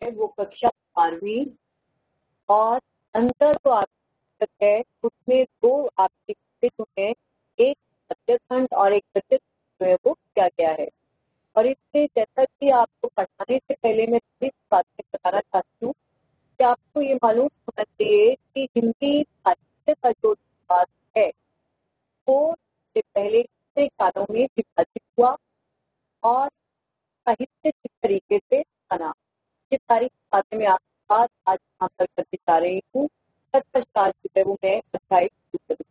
है वो कक्षा 12वीं और अंतर जो आपका है उसमें दो आपके जो है, एक गद्य खंड और एक गद्य जो है वो क्या क्या है। और इससे जैसा कि आपको पढ़ाने से पहले मैं थोड़ी सी बातें बताना चाहती हूँ कि आपको ये मालूम होना चाहिए कि हिंदी साहित्य का जो विकास है वो से पहले कितने कालों में विभाजित हुआ और साहित्य किस तरीके से बना। ये सारी बातें मैं आपके साथ आज यहाँ पर करने जा रही हूँ। तत्पश्चात जो है वो मैं अध्याय शुरू करूँ।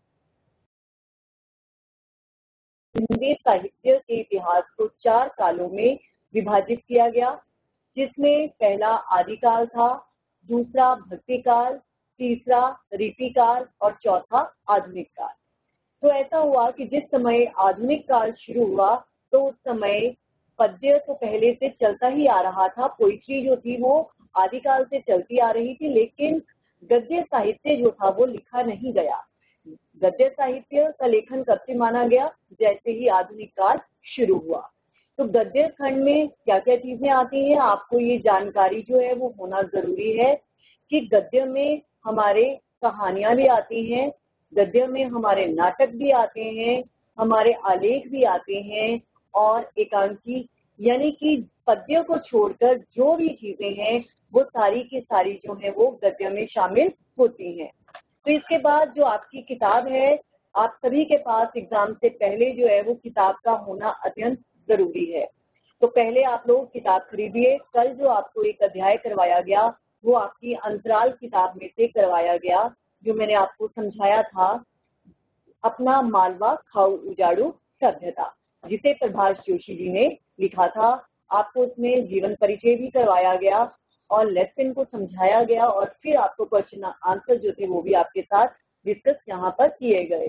हिंदी साहित्य के इतिहास को 4 कालों में विभाजित किया गया, जिसमें पहला आदिकाल था, दूसरा भक्तिकाल, तीसरा रीतिकाल और चौथा आधुनिक काल। तो ऐसा हुआ कि जिस समय आधुनिक काल शुरू हुआ तो उस समय पद्य तो पहले से चलता ही आ रहा था, पोइट्री जो थी वो आदिकाल से चलती आ रही थी, लेकिन गद्य साहित्य जो था वो लिखा नहीं गया। गद्य साहित्य का लेखन कब से माना गया? जैसे ही आधुनिक काल शुरू हुआ। तो गद्य खंड में क्या क्या चीजें आती हैं, आपको ये जानकारी जो है वो होना जरूरी है कि गद्य में हमारे कहानियां भी आती हैं, गद्य में हमारे नाटक भी आते हैं, हमारे आलेख भी आते हैं और एकांकी यानी कि पद्य को छोड़कर जो भी चीजें हैं वो सारी की सारी जो है वो गद्य में शामिल होती हैं। तो इसके बाद जो आपकी किताब है, आप सभी के पास एग्जाम से पहले जो है वो किताब का होना अत्यंत जरूरी है। तो पहले आप लोग किताब खरीदिए। कल जो आपको एक अध्याय करवाया गया वो आपकी अंतराल किताब में से करवाया गया, जो मैंने आपको समझाया था, अपना मालवा खाऊ उजाड़ू सभ्यता, जिसे प्रभाष जोशी जी ने लिखा था। आपको उसमें जीवन परिचय भी करवाया गया और लेसन को समझाया गया और फिर आपको क्वेश्चन आंसर जो थे वो भी आपके साथ डिस्कस यहाँ पर किए गए।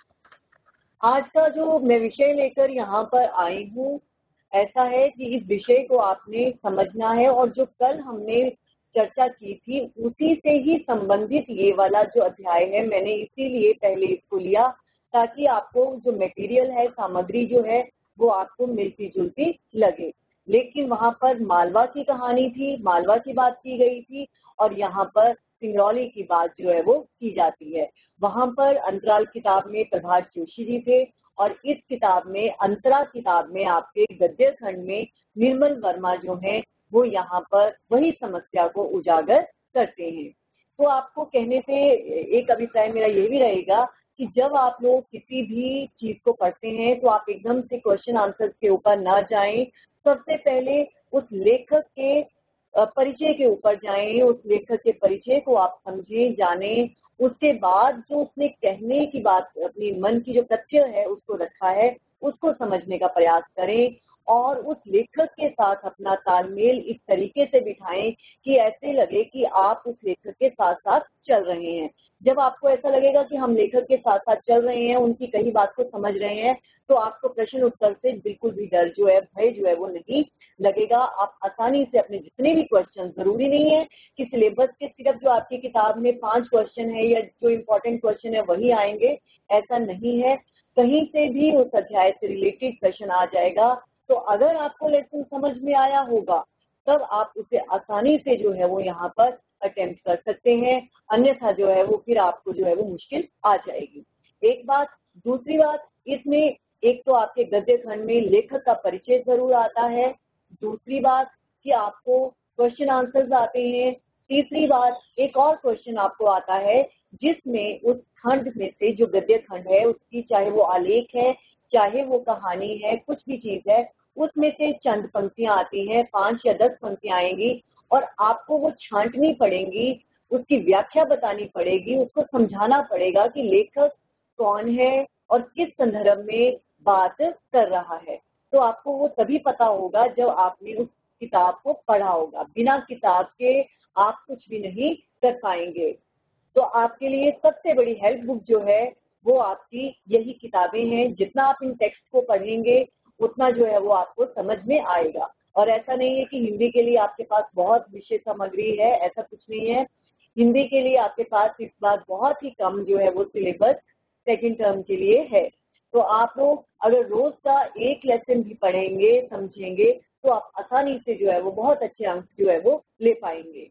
आज का जो मैं विषय लेकर यहाँ पर आई हूँ, ऐसा है कि इस विषय को आपने समझना है और जो कल हमने चर्चा की थी उसी से ही संबंधित ये वाला जो अध्याय है, मैंने इसीलिए पहले इसको लिया ताकि आपको जो मटेरियल है, सामग्री जो है वो आपको मिलती जुलती लगे। लेकिन वहां पर मालवा की कहानी थी, मालवा की बात की गई थी और यहाँ पर सिंगरौली की बात जो है वो की जाती है। वहां पर अंतराल किताब में प्रभाष जोशी जी थे और इस किताब में, अंतरा किताब में, आपके गद्य खंड में निर्मल वर्मा जो है वो यहाँ पर वही समस्या को उजागर करते हैं। तो आपको कहने से एक अभिप्राय मेरा ये भी रहेगा कि जब आप लोग किसी भी चीज को पढ़ते हैं तो आप एकदम से क्वेश्चन आंसर के ऊपर ना जाएं। सबसे पहले उस लेखक के परिचय के ऊपर जाएं, उस लेखक के परिचय को आप समझें, जानें। उसके बाद जो उसने कहने की बात, अपनी मन की जो तथ्य है उसको रखा है, उसको समझने का प्रयास करें और उस लेखक के साथ अपना तालमेल इस तरीके से बिठाएं कि ऐसे लगे कि आप उस लेखक के साथ साथ चल रहे हैं। जब आपको ऐसा लगेगा कि हम लेखक के साथ साथ चल रहे हैं, उनकी कही बात को समझ रहे हैं, तो आपको प्रश्न उत्तर से बिल्कुल भी डर जो है, भय जो है वो नहीं लगेगा। आप आसानी से अपने जितने भी क्वेश्चन, जरूरी नहीं है कि सिलेबस के सिर्फ जो आपकी किताब में 5 क्वेश्चन है या जो इम्पोर्टेंट क्वेश्चन है वही आएंगे, ऐसा नहीं है। कहीं से भी उस अध्याय से रिलेटेड प्रश्न आ जाएगा। तो अगर आपको लेसन समझ में आया होगा तब आप उसे आसानी से जो है वो यहाँ पर अटेम्प्ट कर सकते हैं, अन्यथा जो है वो फिर आपको जो है वो मुश्किल आ जाएगी। एक बात। दूसरी बात, इसमें एक तो आपके गद्य खंड में लेखक का परिचय जरूर आता है, दूसरी बात कि आपको क्वेश्चन आंसर्स आते हैं, तीसरी बात एक और क्वेश्चन आपको आता है जिसमें उस खंड में से, जो गद्य खंड है उसकी, चाहे वो आलेख है चाहे वो कहानी है, कुछ भी चीज है, उसमें से चंद पंक्तियां आती हैं, 5 या 10 पंक्तियां आएंगी और आपको वो छांटनी पड़ेंगी, उसकी व्याख्या बतानी पड़ेगी, उसको समझाना पड़ेगा कि लेखक कौन है और किस संदर्भ में बात कर रहा है। तो आपको वो तभी पता होगा जब आपने उस किताब को पढ़ा होगा। बिना किताब के आप कुछ भी नहीं कर पाएंगे। तो आपके लिए सबसे बड़ी हेल्प बुक जो है वो आपकी यही किताबें हैं। जितना आप इन टेक्स्ट को पढ़ेंगे उतना जो है वो आपको समझ में आएगा। और ऐसा नहीं है कि हिंदी के लिए आपके पास बहुत विषय सामग्री है, ऐसा कुछ नहीं है। हिंदी के लिए आपके पास इस बार बहुत ही कम जो है वो सिलेबस सेकेंड टर्म के लिए है। तो आप लोग अगर रोज का एक लेसन भी पढ़ेंगे, समझेंगे, तो आप आसानी से जो है वो बहुत अच्छे अंक जो है वो ले पाएंगे।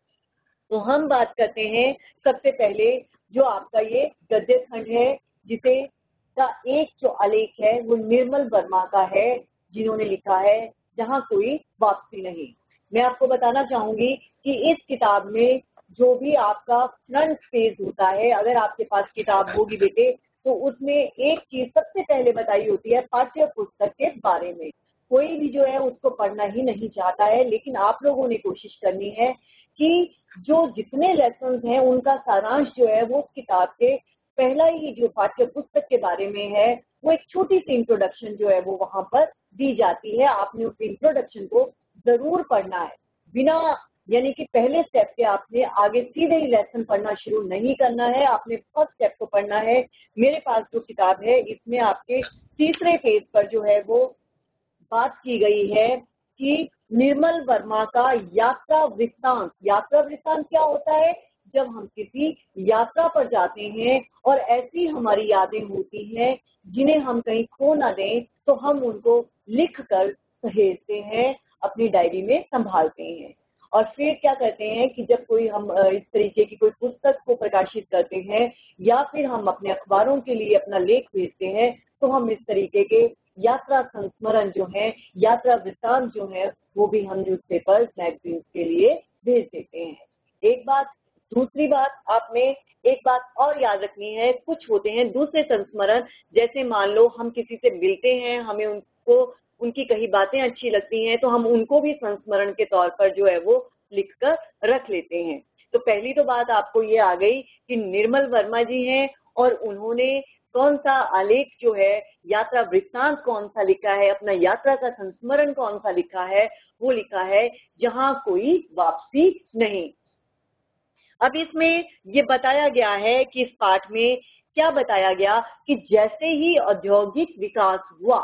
तो हम बात करते हैं सबसे पहले जो आपका ये गद्य खंड है, जिसे का एक जो आलेख है वो निर्मल वर्मा का है, जिन्होंने लिखा है जहां कोई वापसी नहीं। मैं आपको बताना चाहूंगी कि इस किताब में जो भी आपका फ्रंट पेज होता है, अगर आपके पास किताब होगी बेटे, तो उसमें एक चीज सबसे पहले बताई होती है पाठ्य पुस्तक के बारे में। कोई भी जो है उसको पढ़ना ही नहीं चाहता है, लेकिन आप लोगों ने कोशिश करनी है कि जो जितने लेसन हैं उनका सारांश जो है वो उस किताब के पहला ही जो पाठ्य पुस्तक के बारे में है, वो एक छोटी सी इंट्रोडक्शन जो है वो वहां पर दी जाती है। आपने उस इंट्रोडक्शन को जरूर पढ़ना है, बिना यानी कि पहले स्टेप के आपने आगे सीधे ही लेसन पढ़ना शुरू नहीं करना है, आपने फर्स्ट स्टेप को पढ़ना है। मेरे पास जो किताब है इसमें आपके तीसरे पेज पर जो है वो बात की गई है कि निर्मल वर्मा का यात्रा वृत्तांत। यात्रा वृत्तांत क्या होता है? जब हम किसी यात्रा पर जाते हैं और ऐसी हमारी यादें होती हैं जिन्हें हम कहीं खो ना दें, तो हम उनको लिख कर सहेजते हैं, अपनी डायरी में संभालते हैं। और फिर क्या करते हैं कि जब कोई हम इस तरीके की कोई पुस्तक को प्रकाशित करते हैं या फिर हम अपने अखबारों के लिए अपना लेख भेजते हैं, तो हम इस तरीके के यात्रा संस्मरण जो है, यात्रा वृत्तांत जो है, वो भी हम न्यूज़पेपर्स मैगजीन के लिए भेज देते हैं। एक बात। दूसरी बात, आपने एक बात और याद रखनी है, कुछ होते हैं दूसरे संस्मरण, जैसे मान लो हम किसी से मिलते हैं, हमें उनको उनकी कही बातें अच्छी लगती हैं, तो हम उनको भी संस्मरण के तौर पर जो है वो लिखकर रख लेते हैं। तो पहली तो बात आपको ये आ गई कि निर्मल वर्मा जी हैं और उन्होंने कौन सा आलेख जो है, यात्रा वृत्तांत कौन सा लिखा है, अपना यात्रा का संस्मरण कौन सा लिखा है, वो लिखा है जहां कोई वापसी नहीं। अब इसमें ये बताया गया है कि इस पाठ में क्या बताया गया कि जैसे ही औद्योगिक विकास हुआ,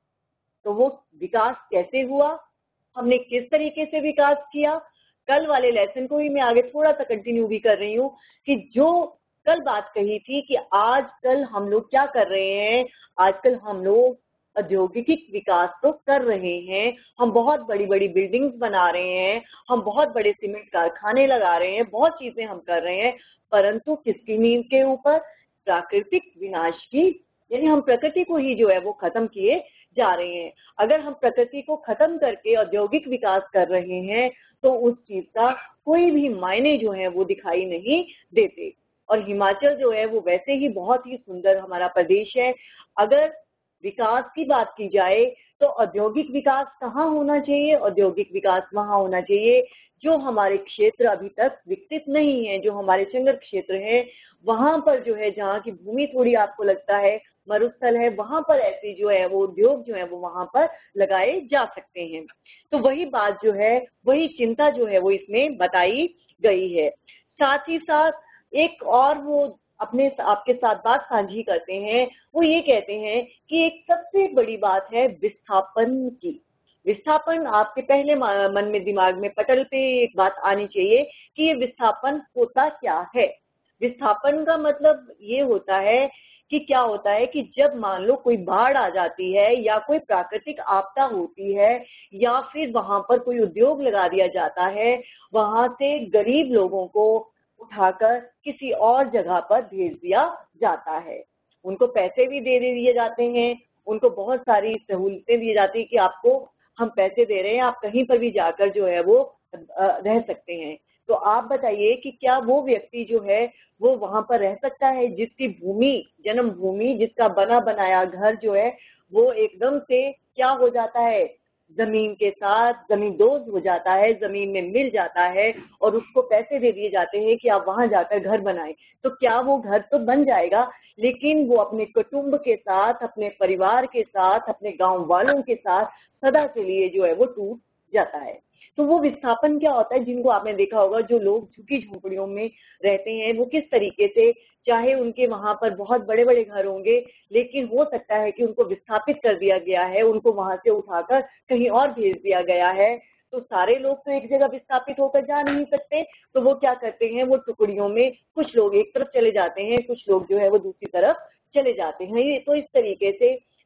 तो वो विकास कैसे हुआ, हमने किस तरीके से विकास किया। कल वाले लेसन को ही मैं आगे थोड़ा सा कंटिन्यू भी कर रही हूँ कि जो कल बात कही थी कि आजकल हम लोग क्या कर रहे हैं, आजकल हम लोग औद्योगिक विकास तो कर रहे हैं, हम बहुत बड़ी बड़ी बिल्डिंग्स बना रहे हैं, हम बहुत बड़े सीमेंट कारखाने लगा रहे हैं, बहुत चीजें हम कर रहे हैं, परंतु किसकी नींव के ऊपर? प्राकृतिक विनाश की। यानी हम प्रकृति को ही जो है वो खत्म किए जा रहे हैं। अगर हम प्रकृति को खत्म करके औद्योगिक विकास कर रहे हैं, तो उस चीज का कोई भी मायने जो है वो दिखाई नहीं देते। और हिमाचल जो है वो वैसे ही बहुत ही सुंदर हमारा प्रदेश है। अगर विकास की बात की जाए तो औद्योगिक विकास कहाँ होना चाहिए? औद्योगिक विकास वहां होना चाहिए जो हमारे क्षेत्र अभी तक विकसित नहीं है, जो हमारे चंगर क्षेत्र है, वहां पर जो है, जहाँ की भूमि थोड़ी आपको लगता है मरुस्थल है, वहां पर ऐसी जो है वो उद्योग जो है वो वहां पर लगाए जा सकते हैं। तो वही बात जो है, वही चिंता जो है वो इसमें बताई गई है। साथ ही साथ एक और वो अपने आपके साथ बात साझी करते हैं, वो ये कहते हैं कि एक सबसे बड़ी बात है विस्थापन की। विस्थापन आपके पहले मन में दिमाग में पटल पे एक बात आनी चाहिए कि ये विस्थापन होता क्या है। विस्थापन का मतलब ये होता है कि क्या होता है कि जब मान लो कोई बाढ़ आ जाती है या कोई प्राकृतिक आपदा होती है या फिर वहां पर कोई उद्योग लगा दिया जाता है, वहां से गरीब लोगों को उठाकर किसी और जगह पर भेज दिया जाता है। उनको पैसे भी दे दिए जाते हैं, उनको बहुत सारी सहूलतें दी जाती है कि आपको हम पैसे दे रहे हैं, आप कहीं पर भी जाकर जो है वो रह सकते हैं। तो आप बताइए कि क्या वो व्यक्ति जो है वो वहां पर रह सकता है जिसकी भूमि, जन्म भूमि, जिसका बना बनाया घर जो है वो एकदम से क्या हो जाता है, जमीन के साथ जमींदोज हो जाता है, जमीन में मिल जाता है और उसको पैसे दे दिए जाते हैं कि आप वहां जाकर घर बनाएं। तो क्या वो घर तो बन जाएगा, लेकिन वो अपने कुटुंब के साथ, अपने परिवार के साथ, अपने गांव वालों के साथ सदा के लिए जो है वो टूट जाता है। तो वो विस्थापन क्या होता है, जिनको आपने देखा होगा, जो लोग झुग्गी झोंपड़ियों में रहते हैं, वो किस तरीके से, चाहे उनके वहां पर बहुत बड़े बड़े घर होंगे, लेकिन हो सकता है कि उनको विस्थापित कर दिया गया है, उनको वहां से उठाकर कहीं और भेज दिया गया है। तो सारे लोग तो एक जगह विस्थापित होकर जा नहीं सकते, तो वो क्या करते हैं, वो टुकड़ियों में कुछ लोग एक तरफ चले जाते हैं, कुछ लोग जो है वो दूसरी तरफ चले जाते हैं। ये तो इस तरीके से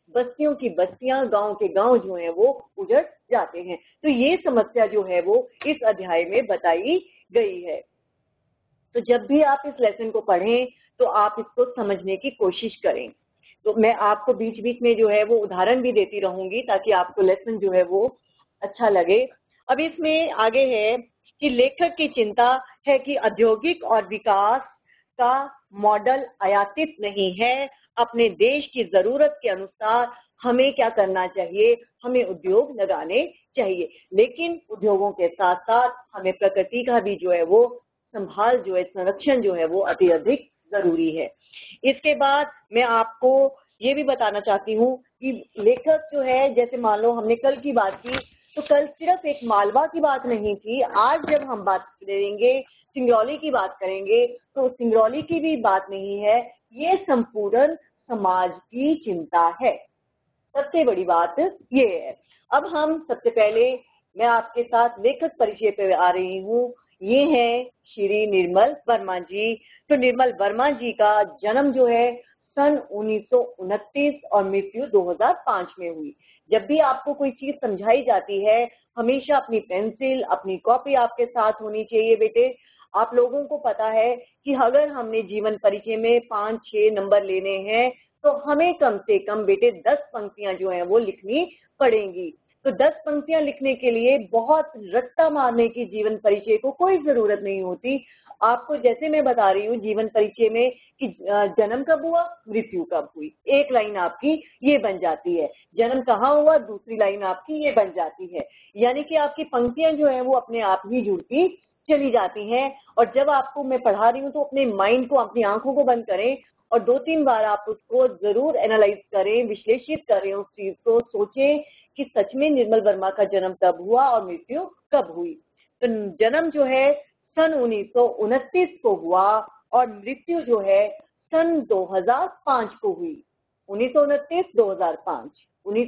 बस्तियों की बस्तियां, गांव के गांव जो हैं वो उजड़ जाते हैं। तो ये समस्या जो है वो इस अध्याय में बताई गई है। तो जब भी आप इस लेसन को पढ़ें तो आप इसको समझने की कोशिश करें। तो मैं आपको बीच बीच में जो है वो उदाहरण भी देती रहूंगी ताकि आपको लेसन जो है वो अच्छा लगे। अब इसमें आगे है कि लेखक की चिंता है कि औद्योगिक और विकास का मॉडल आयातित नहीं है। अपने देश की जरूरत के अनुसार हमें क्या करना चाहिए, हमें उद्योग लगाने चाहिए, लेकिन उद्योगों के साथ साथ हमें प्रकृति का भी जो है वो संभाल जो है, संरक्षण जो है वो अति अधिक जरूरी है। इसके बाद मैं आपको ये भी बताना चाहती हूँ कि लेखक जो है, जैसे मान लो हमने कल की बात की, तो कल सिर्फ एक मालवा की बात नहीं थी। आज जब हम बात करेंगे, सिंगरौली की बात करेंगे, तो सिंगरौली की भी बात नहीं है, ये संपूर्ण समाज की चिंता है। सबसे बड़ी बात ये है। अब हम सबसे पहले मैं आपके साथ लेखक परिचय पे आ रही हूँ। ये है श्री निर्मल वर्मा जी। तो निर्मल वर्मा जी का जन्म जो है सन 1929 और मृत्यु 2005 में हुई। जब भी आपको कोई चीज समझाई जाती है, हमेशा अपनी पेंसिल, अपनी कॉपी आपके साथ होनी चाहिए बेटे। आप लोगों को पता है कि अगर हमने जीवन परिचय में 5-6 नंबर लेने हैं तो हमें कम से कम बेटे 10 पंक्तियां जो हैं वो लिखनी पड़ेंगी। तो 10 पंक्तियां लिखने के लिए बहुत रट्टा मारने की जीवन परिचय को कोई जरूरत नहीं होती। आपको जैसे मैं बता रही हूँ जीवन परिचय में कि जन्म कब हुआ, मृत्यु कब हुई, एक लाइन आपकी ये बन जाती है। जन्म कहाँ हुआ, दूसरी लाइन आपकी ये बन जाती है। यानी कि आपकी पंक्तियां जो है वो अपने आप ही जुड़ती चली जाती हैं। और जब आपको मैं पढ़ा रही हूँ तो अपने माइंड को, अपनी आंखों को बंद करें और 2-3 बार आप उसको जरूर एनालाइज करें, विश्लेषित करें, उस चीज को सोचें कि सच में निर्मल वर्मा का जन्म कब हुआ और मृत्यु कब हुई। तो जन्म जो है सन 1929 को हुआ और मृत्यु जो है सन 2005 को हुई। 1929-2005,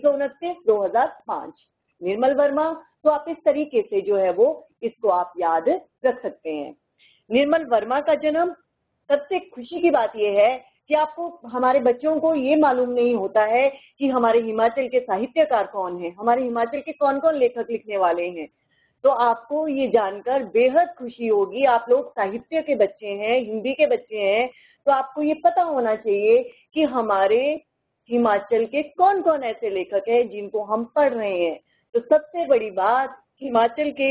1929-2005 निर्मल वर्मा। तो आप इस तरीके से जो है वो इसको आप याद रख सकते हैं। निर्मल वर्मा का जन्म, सबसे खुशी की बात यह है कि आपको, हमारे बच्चों को ये मालूम नहीं होता है कि हमारे हिमाचल के साहित्यकार कौन हैं, हमारे हिमाचल के कौन कौन लेखक लिखने वाले हैं। तो आपको ये जानकर बेहद खुशी होगी। आप लोग साहित्य के बच्चे हैं, हिंदी के बच्चे हैं, तो आपको ये पता होना चाहिए कि हमारे हिमाचल के कौन कौन ऐसे लेखक हैं जिनको हम पढ़ रहे हैं। तो सबसे बड़ी बात, हिमाचल के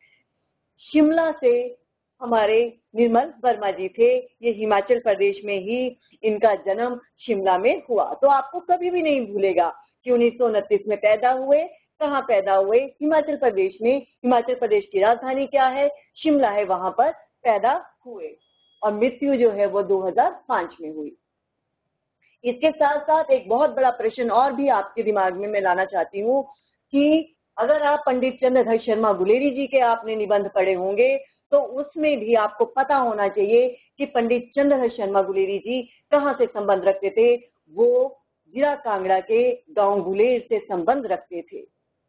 शिमला से हमारे निर्मल वर्मा जी थे। ये हिमाचल प्रदेश में ही इनका जन्म शिमला में हुआ। तो आपको कभी भी नहीं भूलेगा कि 1929 में पैदा हुए, कहाँ पैदा हुए, हिमाचल प्रदेश में। हिमाचल प्रदेश की राजधानी क्या है, शिमला है, वहां पर पैदा हुए और मृत्यु जो है वो 2005 में हुई। इसके साथ साथ एक बहुत बड़ा प्रश्न और भी आपके दिमाग में मैं लाना चाहती हूँ कि अगर आप पंडित चंद्रधर शर्मा गुलेरी जी के आपने निबंध पढ़े होंगे तो उसमें भी आपको पता होना चाहिए कि पंडित चंद्रधर शर्मा गुलेरी जी कहाँ से संबंध रखते थे। वो जिला कांगड़ा के गांव गुलेर से संबंध रखते थे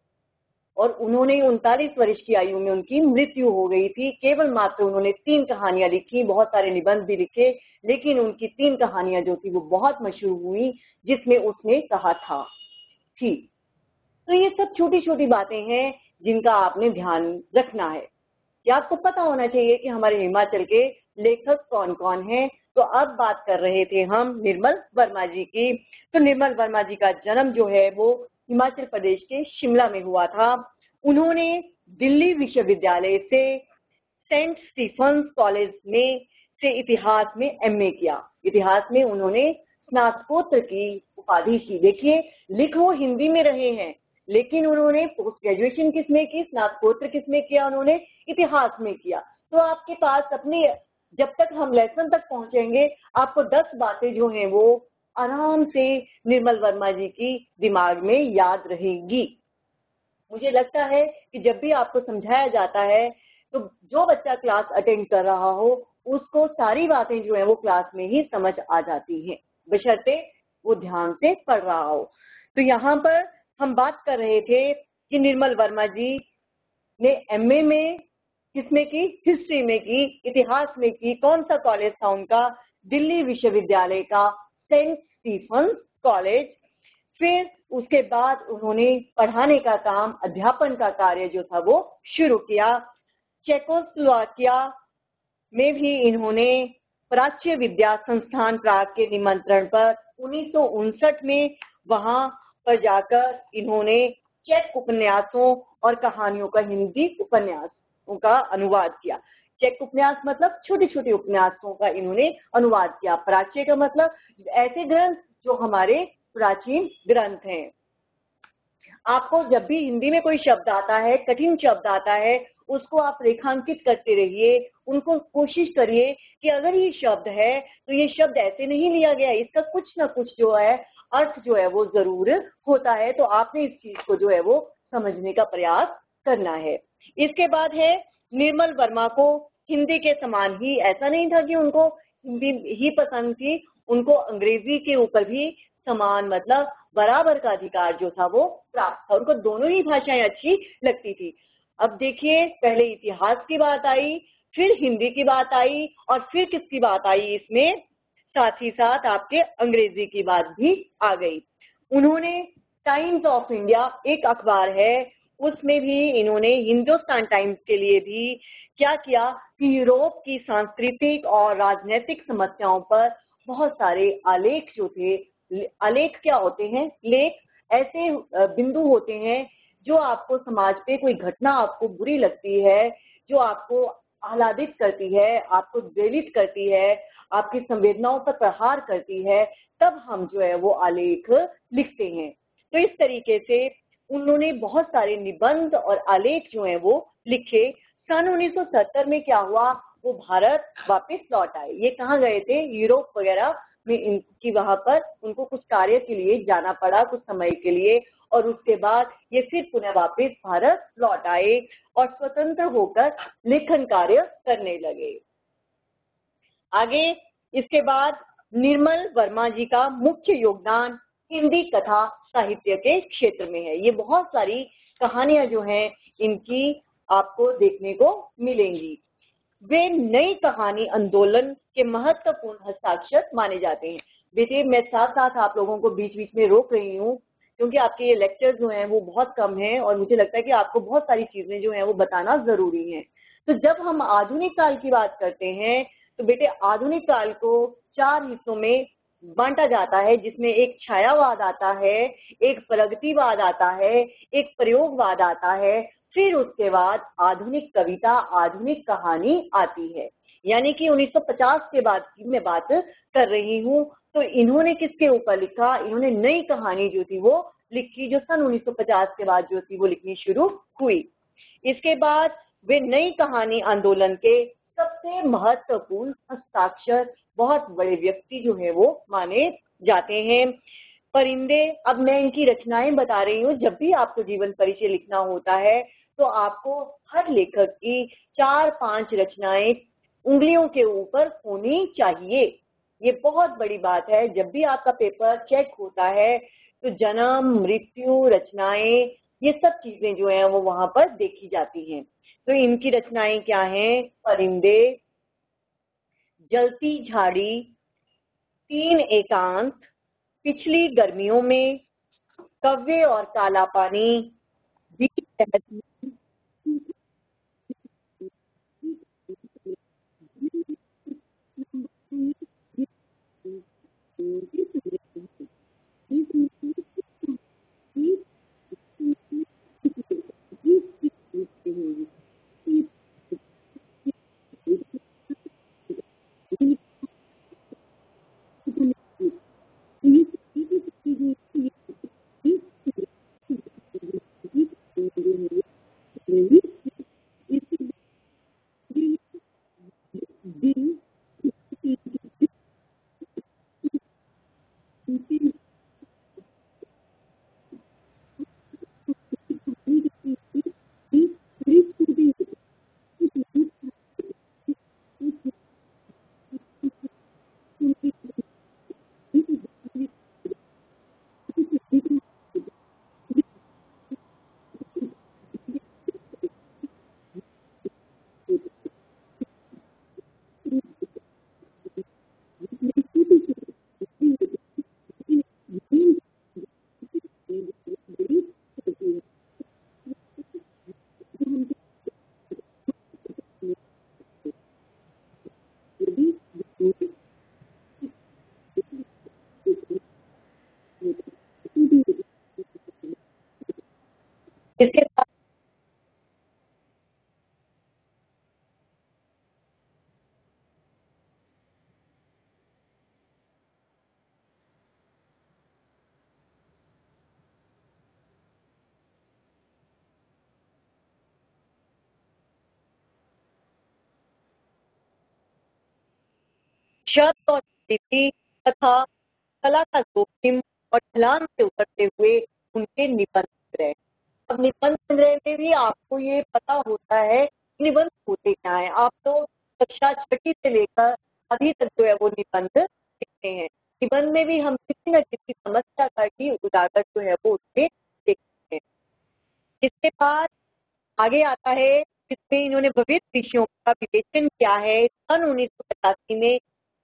और उन्होंने 39 वर्ष की आयु में उनकी मृत्यु हो गई थी। केवल मात्र उन्होंने 3 कहानियां लिखी, बहुत सारे निबंध भी लिखे, लेकिन उनकी 3 कहानियां जो थी वो बहुत मशहूर हुई, जिसमें उसने कहा था ठीक। तो ये सब छोटी छोटी बातें हैं जिनका आपने ध्यान रखना है कि आपको पता होना चाहिए कि हमारे हिमाचल के लेखक कौन कौन हैं। तो अब बात कर रहे थे हम निर्मल वर्मा जी की। तो निर्मल वर्मा जी का जन्म जो है वो हिमाचल प्रदेश के शिमला में हुआ था। उन्होंने दिल्ली विश्वविद्यालय से सेंट स्टीफन्स कॉलेज में से इतिहास में एमए किया। इतिहास में उन्होंने स्नातकोत्तर की उपाधि की। देखिए, लिख वो हिंदी में रहे हैं, लेकिन उन्होंने पोस्ट ग्रेजुएशन किसमें की, स्नातकोत्तर किसमें किया, उन्होंने इतिहास में किया। तो आपके पास अपनी, जब तक हम लेसन तक पहुंचेंगे, आपको 10 बातें जो हैं वो आराम से निर्मल वर्मा जी की दिमाग में याद रहेगी। मुझे लगता है कि जब भी आपको समझाया जाता है तो जो बच्चा क्लास अटेंड कर रहा हो उसको सारी बातें जो है वो क्लास में ही समझ आ जाती हैं, बशर्ते वो ध्यान से पढ़ रहा हो। तो यहाँ पर हम बात कर रहे थे कि निर्मल वर्मा जी ने एमए में किसमें की, हिस्ट्री में की, इतिहास में की। कौन सा कॉलेज था उनका, दिल्ली विश्वविद्यालय का सेंट स्टीफन्स कॉलेज। फिर उसके बाद उन्होंने पढ़ाने का काम, अध्यापन का कार्य जो था वो शुरू किया। चेकोस्लोवाकिया में भी इन्होंने प्राच्य विद्या संस्थान प्राग के निमंत्रण पर 1959 में वहां पर जाकर इन्होंने चेक उपन्यासों और कहानियों का हिंदी उपन्यासों का अनुवाद किया। चेक उपन्यास मतलब छोटे छोटे उपन्यासों का इन्होंने अनुवाद किया। प्राच्य का मतलब ऐसे ग्रंथ जो हमारे प्राचीन ग्रंथ हैं। आपको जब भी हिंदी में कोई शब्द आता है, कठिन शब्द आता है, उसको आप रेखांकित करते रहिए, उनको कोशिश करिए कि अगर ये शब्द है तो ये शब्द ऐसे नहीं लिया गया, इसका कुछ ना कुछ जो है अर्थ जो है वो जरूर होता है। तो आपने इस चीज को जो है वो समझने का प्रयास करना है। इसके बाद है निर्मल वर्मा को हिंदी के समान ही, ऐसा नहीं था कि उनको हिंदी ही पसंद थी, उनको अंग्रेजी के ऊपर भी समान मतलब बराबर का अधिकार जो था वो प्राप्त था। उनको दोनों ही भाषाएं अच्छी लगती थी। अब देखिए, पहले इतिहास की बात आई, फिर हिंदी की बात आई, और फिर किसकी बात आई इसमें, साथ ही साथ आपके अंग्रेजी की बात भी आ गई। उन्होंने टाइम्स ऑफ इंडिया एक अखबार है, उसमें भी इन्होंने हिंदुस्तान टाइम्स के लिए भी क्या किया कि यूरोप की सांस्कृतिक और राजनीतिक समस्याओं पर बहुत सारे आलेख जो थे, आलेख क्या होते हैं, लेख ऐसे बिंदु होते हैं जो आपको समाज पे कोई घटना आपको बुरी लगती है, जो आपको आह्लादित करती है, आपको दलित करती है, आपकी संवेदनाओं पर प्रहार करती है, तब हम जो है वो आलेख लिखते हैं। तो इस तरीके से उन्होंने बहुत सारे निबंध और आलेख जो हैं वो लिखे। सन 1970 में क्या हुआ, वो भारत वापस लौट आए। ये कहाँ गए थे, यूरोप वगैरह में, इनकी वहां पर उनको कुछ कार्य के लिए जाना पड़ा कुछ समय के लिए, और उसके बाद ये फिर पुनः वापस भारत लौट आए और स्वतंत्र होकर लेखन कार्य करने लगे। आगे इसके बाद निर्मल वर्मा जी का मुख्य योगदान हिंदी कथा साहित्य के क्षेत्र में है। ये बहुत सारी कहानियां जो हैं इनकी आपको देखने को मिलेंगी। वे नई कहानी आंदोलन के महत्वपूर्ण हस्ताक्षर माने जाते हैं। बेटे, मैं साथ साथ आप लोगों को बीच बीच में रोक रही हूँ क्योंकि आपके ये लेक्चर्स जो हैं वो बहुत कम हैं और मुझे लगता है कि आपको बहुत सारी चीजें जो हैं वो बताना जरूरी है। तो जब हम आधुनिक काल की बात करते हैं तो बेटे, आधुनिक काल को 4 हिस्सों में बांटा जाता है, जिसमें एक छायावाद आता है, एक प्रगतिवाद आता है, एक प्रयोगवाद आता है, फिर उसके बाद आधुनिक कविता, आधुनिक कहानी आती है। यानी कि 1950 के बाद की मैं बात कर रही हूँ। तो इन्होंने किसके ऊपर लिखा, इन्होंने नई कहानी जो थी वो लिखी, जो सन 1950 के बाद जो थी वो लिखनी शुरू हुई। इसके बाद वे नई कहानी आंदोलन के सबसे महत्वपूर्ण हस्ताक्षर, बहुत बड़े व्यक्ति जो है वो माने जाते हैं। परिंदे, अब मैं इनकी रचनाएं बता रही हूँ। जब भी आपको जीवन परिचय लिखना होता है तो आपको हर लेखक की 4-5 रचनाएं उंगलियों के ऊपर होनी चाहिए। ये बहुत बड़ी बात है। जब भी आपका पेपर चेक होता है तो जन्म, मृत्यु, रचनाएं, ये सब चीजें जो हैं वो वहां पर देखी जाती हैं। तो इनकी रचनाएं क्या हैं, परिंदे, जलती झाड़ी, 3 एकांत, पिछली गर्मियों में, कव्वे और काला पानी, बीच तहसील, शब्द और स्थिति तथा कला का जोखिम और ढलान से उतरते हुए उनके निबंध संग्रह। अब निबंध संग्रह में भी आपको ये पता होता है निबंध होते क्या है। आप तो कक्षा छठी से लेकर अभी तक जो है वो निबंध लिखते हैं। निबंध में भी हम किसी न किसी समस्या का ही उजागर जो है वो उसके देखते हैं। इसके बाद आगे आता है जिसमें इन्होंने विविध विषयों का विवेचन किया है। सन 1985 में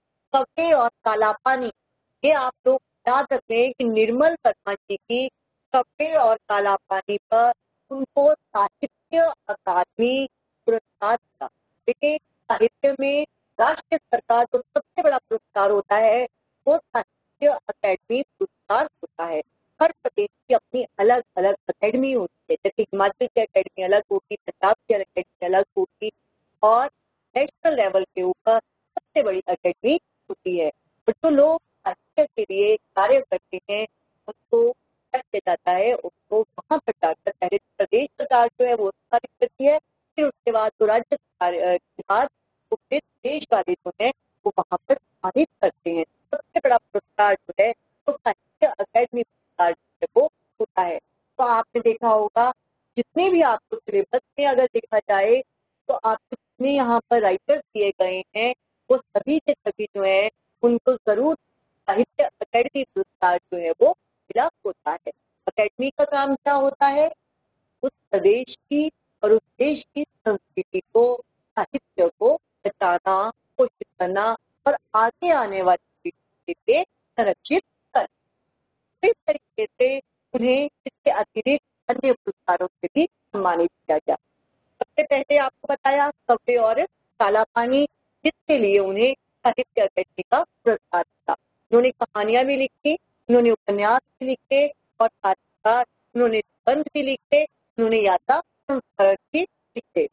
कव्वे और काला पानी, ये आप लोग याद रखें कि निर्मल वर्मा जी की कव्वे और काला पानी पर उनको साहित्य अकादमी पुरस्कार मिला। देखिए साहित्य में राष्ट्रीय स्तर का जो सबसे बड़ा पुरस्कार होता है वो साहित्य अकादमी पुरस्कार होता है। हर प्रदेश की अपनी अलग अलग अकेडमी होती है। जैसे हिमाचल की अकेडमी अलग होगी, पंजाब की अकेडमी अलग होगी और नेशनल लेवल के ऊपर सबसे बड़ी अकेडमी होती है। और जो लोग साहित्य के लिए कार्य करते हैं उनको क्या किया जाता है, उनको वहां पर जाकर पहले प्रदेश सरकार जो है वो कार्य करती है, फिर उसके बाद जो राज्य सरकार के बाद वो फिर देश वाले जो है वो वहां पर सम्मानित करते हैं। सबसे बड़ा पुरस्कार जो है वो साहित्य अकादमी पुरस्कार जो है वो होता है। तो आपने देखा होगा जितने भी आपको सिलेबस में अगर देखा जाए तो आपको जितने यहाँ पर राइटर्स दिए गए हैं वो सभी के सभी जो है उनको जरूर साहित्य अकादमी पुरस्कार जो है वो मिला होता है। अकादमी का काम क्या होता है, उस प्रदेश की और उस देश की संस्कृति को, साहित्य को बचाना, पोषित करना और आगे आने वाली पीढ़ी के लिए संरक्षित करना। इस तरीके से उन्हें इसके अतिरिक्त अन्य पुरस्कारों से भी सम्मानित किया गया। सबसे पहले आपको बताया कव्वे और काला पानी, जिसके लिए उन्हें साहित्य अकादमी का पुरस्कार मिला। उन्होंने कहानियां भी लिखी, उन्होंने उपन्यास भी लिखे और साथ ही साथ उन्होंने निबंध भी लिखे, उन्होंने यात्रा संस्करण भी लिखे।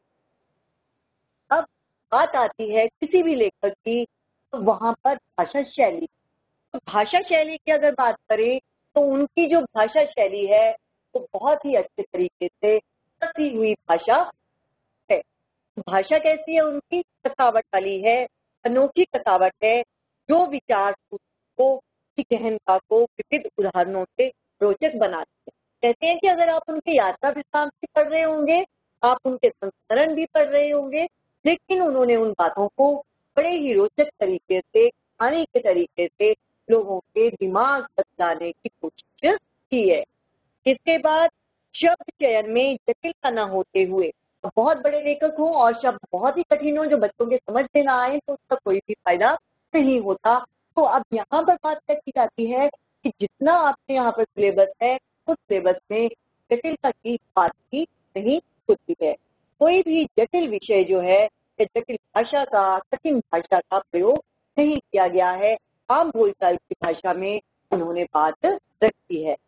अब बात आती है किसी भी लेखक की तो वहां पर भाषा शैली। तो भाषा शैली की अगर बात करें तो उनकी जो भाषा शैली है वो बहुत ही अच्छे तरीके से कसी हुई भाषा है। भाषा कैसी है उनकी, कसावट वाली है, अनोखी कसावट है जो विचार को की गहनता को विविध उदाहरणों से रोचक बनाती है। कहते हैं कि अगर आप उनके यात्रा वृत्तांत भी पढ़ रहे होंगे, आप उनके संस्मरण भी पढ़ रहे होंगे, लेकिन उन्होंने उन बातों को बड़े ही रोचक तरीके से, कहानी के तरीके से लोगों के दिमाग तक लाने की कोशिश की है। इसके बाद शब्द चयन में जटिलता न होते हुए, बहुत बड़े लेखक हों और शब्द बहुत ही कठिन हो जो बच्चों के समझ में ना आए तो उसका कोई भी फायदा नहीं होता। तो अब यहाँ पर बात क्या की जाती है कि जितना आपके यहाँ पर सिलेबस है उस सिलेबस में जटिलता की बात ही नहीं होती है। कोई भी जटिल विषय जो है या जटिल भाषा का, कठिन भाषा का प्रयोग नहीं किया गया है। आम बोलचाल की भाषा में उन्होंने बात रखी है।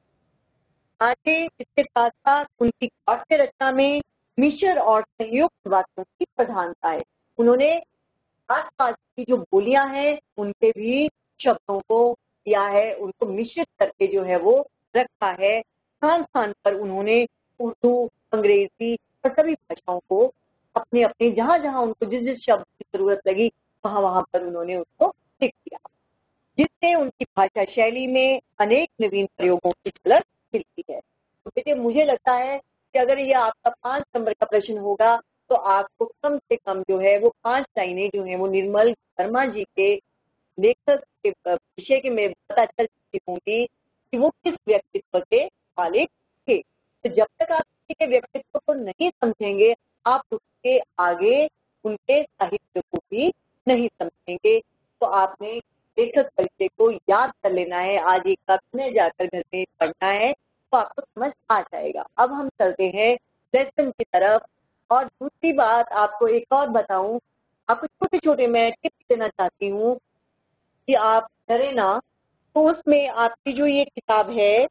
आगे इसके साथ साथ उनकी काव्य रचना में मिश्र और संयुक्त वाक्यों की प्रधानता है। उन्होंने आसपास की जो बोलियां हैं उनके भी शब्दों को किया है, उनको मिश्रित करके जो है वो रखा है। स्थान स्थान पर उन्होंने उर्दू, अंग्रेजी और सभी भाषाओं को अपने अपने जहां जहां उनको जिस जिस शब्द की जरूरत लगी वहां वहां पर उन्होंने उसको लिख दिया, जिससे उनकी भाषा शैली में अनेक नवीन प्रयोगों की झलक मिलती है। तो बेटे मुझे लगता है कि अगर ये आपका 5 नंबर का प्रश्न होगा तो आपको कम से कम जो है वो 5 लाइनें जो है वो निर्मल वर्मा जी के लेखक के विषय के में पता चल चुकी होंगी कि वो किस व्यक्तित्व के मालिक थे। तो जब तक आप किसी के व्यक्तित्व को नहीं समझेंगे आप उसके आगे उनके साहित्य को भी नहीं समझेंगे। तो आपने लेखक परिचय को याद कर लेना है, आज एक बार में जाकर घर में पढ़ना है तो आपको समझ आ जाएगा। अब हम चलते हैं लेसन की तरफ। और दूसरी बात आपको एक और बताऊं, आपको छोटे छोटे मैं टिप्स देना चाहती हूँ कि आप डरे ना। तो उसमें आपकी जो ये किताब है,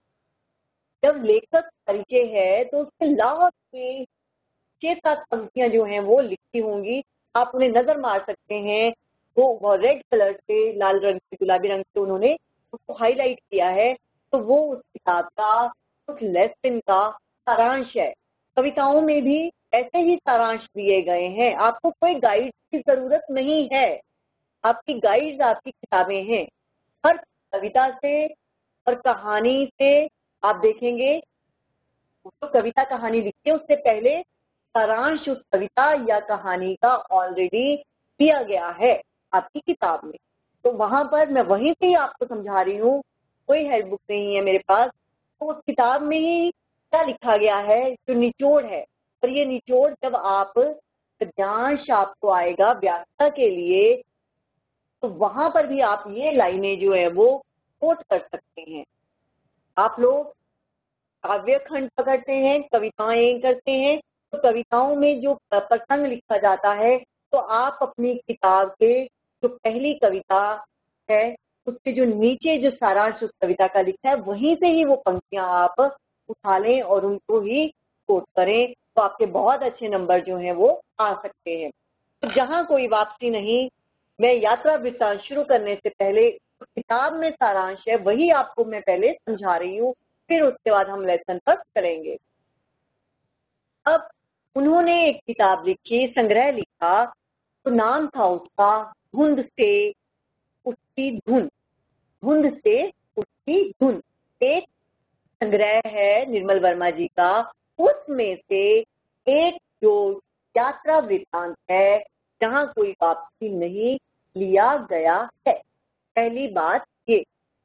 जब लेखक परिचय है तो उसके लास्ट में 6-7 पंक्तियां जो हैं वो लिखी होंगी, आप उन्हें नजर मार सकते हैं। वो रेड कलर से, लाल रंग से, गुलाबी रंग से उन्होंने उसको हाईलाइट किया है। तो वो उस किताब का, उस लेसन का सारांश है। कविताओं में भी ऐसे ही सारांश दिए गए हैं, आपको कोई गाइड की जरूरत नहीं है। आपकी गाइड्स, आपकी किताबें हैं। हर कविता से और कहानी से आप देखेंगे, जो कविता कहानी लिखते हैं उससे पहले सारांश उस कविता या कहानी का ऑलरेडी दिया गया है आपकी किताब में। तो वहां पर मैं वहीं से ही आपको समझा रही हूँ, कोई हेल्प बुक नहीं है मेरे पास। तो उस किताब में ही क्या लिखा गया है, जो निचोड़ है। और ये निचोड़ जब आप गद्यांश आपको आएगा व्याख्या के लिए, तो वहां पर भी आप ये लाइनें जो है वो कोट कर सकते हैं। आप लोग काव्य खंड पकड़ते हैं, कविताएं करते हैं, तो कविताओं में जो प्रसंग लिखा जाता है, तो आप अपनी किताब के जो पहली कविता है उसके जो नीचे जो सारांश उस कविता का लिखा है, वहीं से ही वो पंक्तियां आप उठा लें और उनको ही कोट करें, तो आपके बहुत अच्छे नंबर जो हैं वो आ सकते हैं। तो जहां कोई वापसी नहीं, मैं यात्रा वृत्तांत शुरू करने से पहले किताब में सारांश है वही आपको मैं पहले समझा रही हूँ, फिर उसके बाद हम लेसन पर चलेंगे। अब उन्होंने एक किताब लिखी, संग्रह लिखा, तो नाम था उसका धुंध से उठती धुन। धुंध से उठती धुन एक संग्रह है निर्मल वर्मा जी का। उसमें से एक जो यात्रा वृत्तांत है जहां कोई वापसी नहीं लिया गया है। पहली बात ये,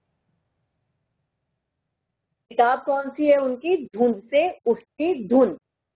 किताब कौन सी है उनकी, धुंध से उठती धुन।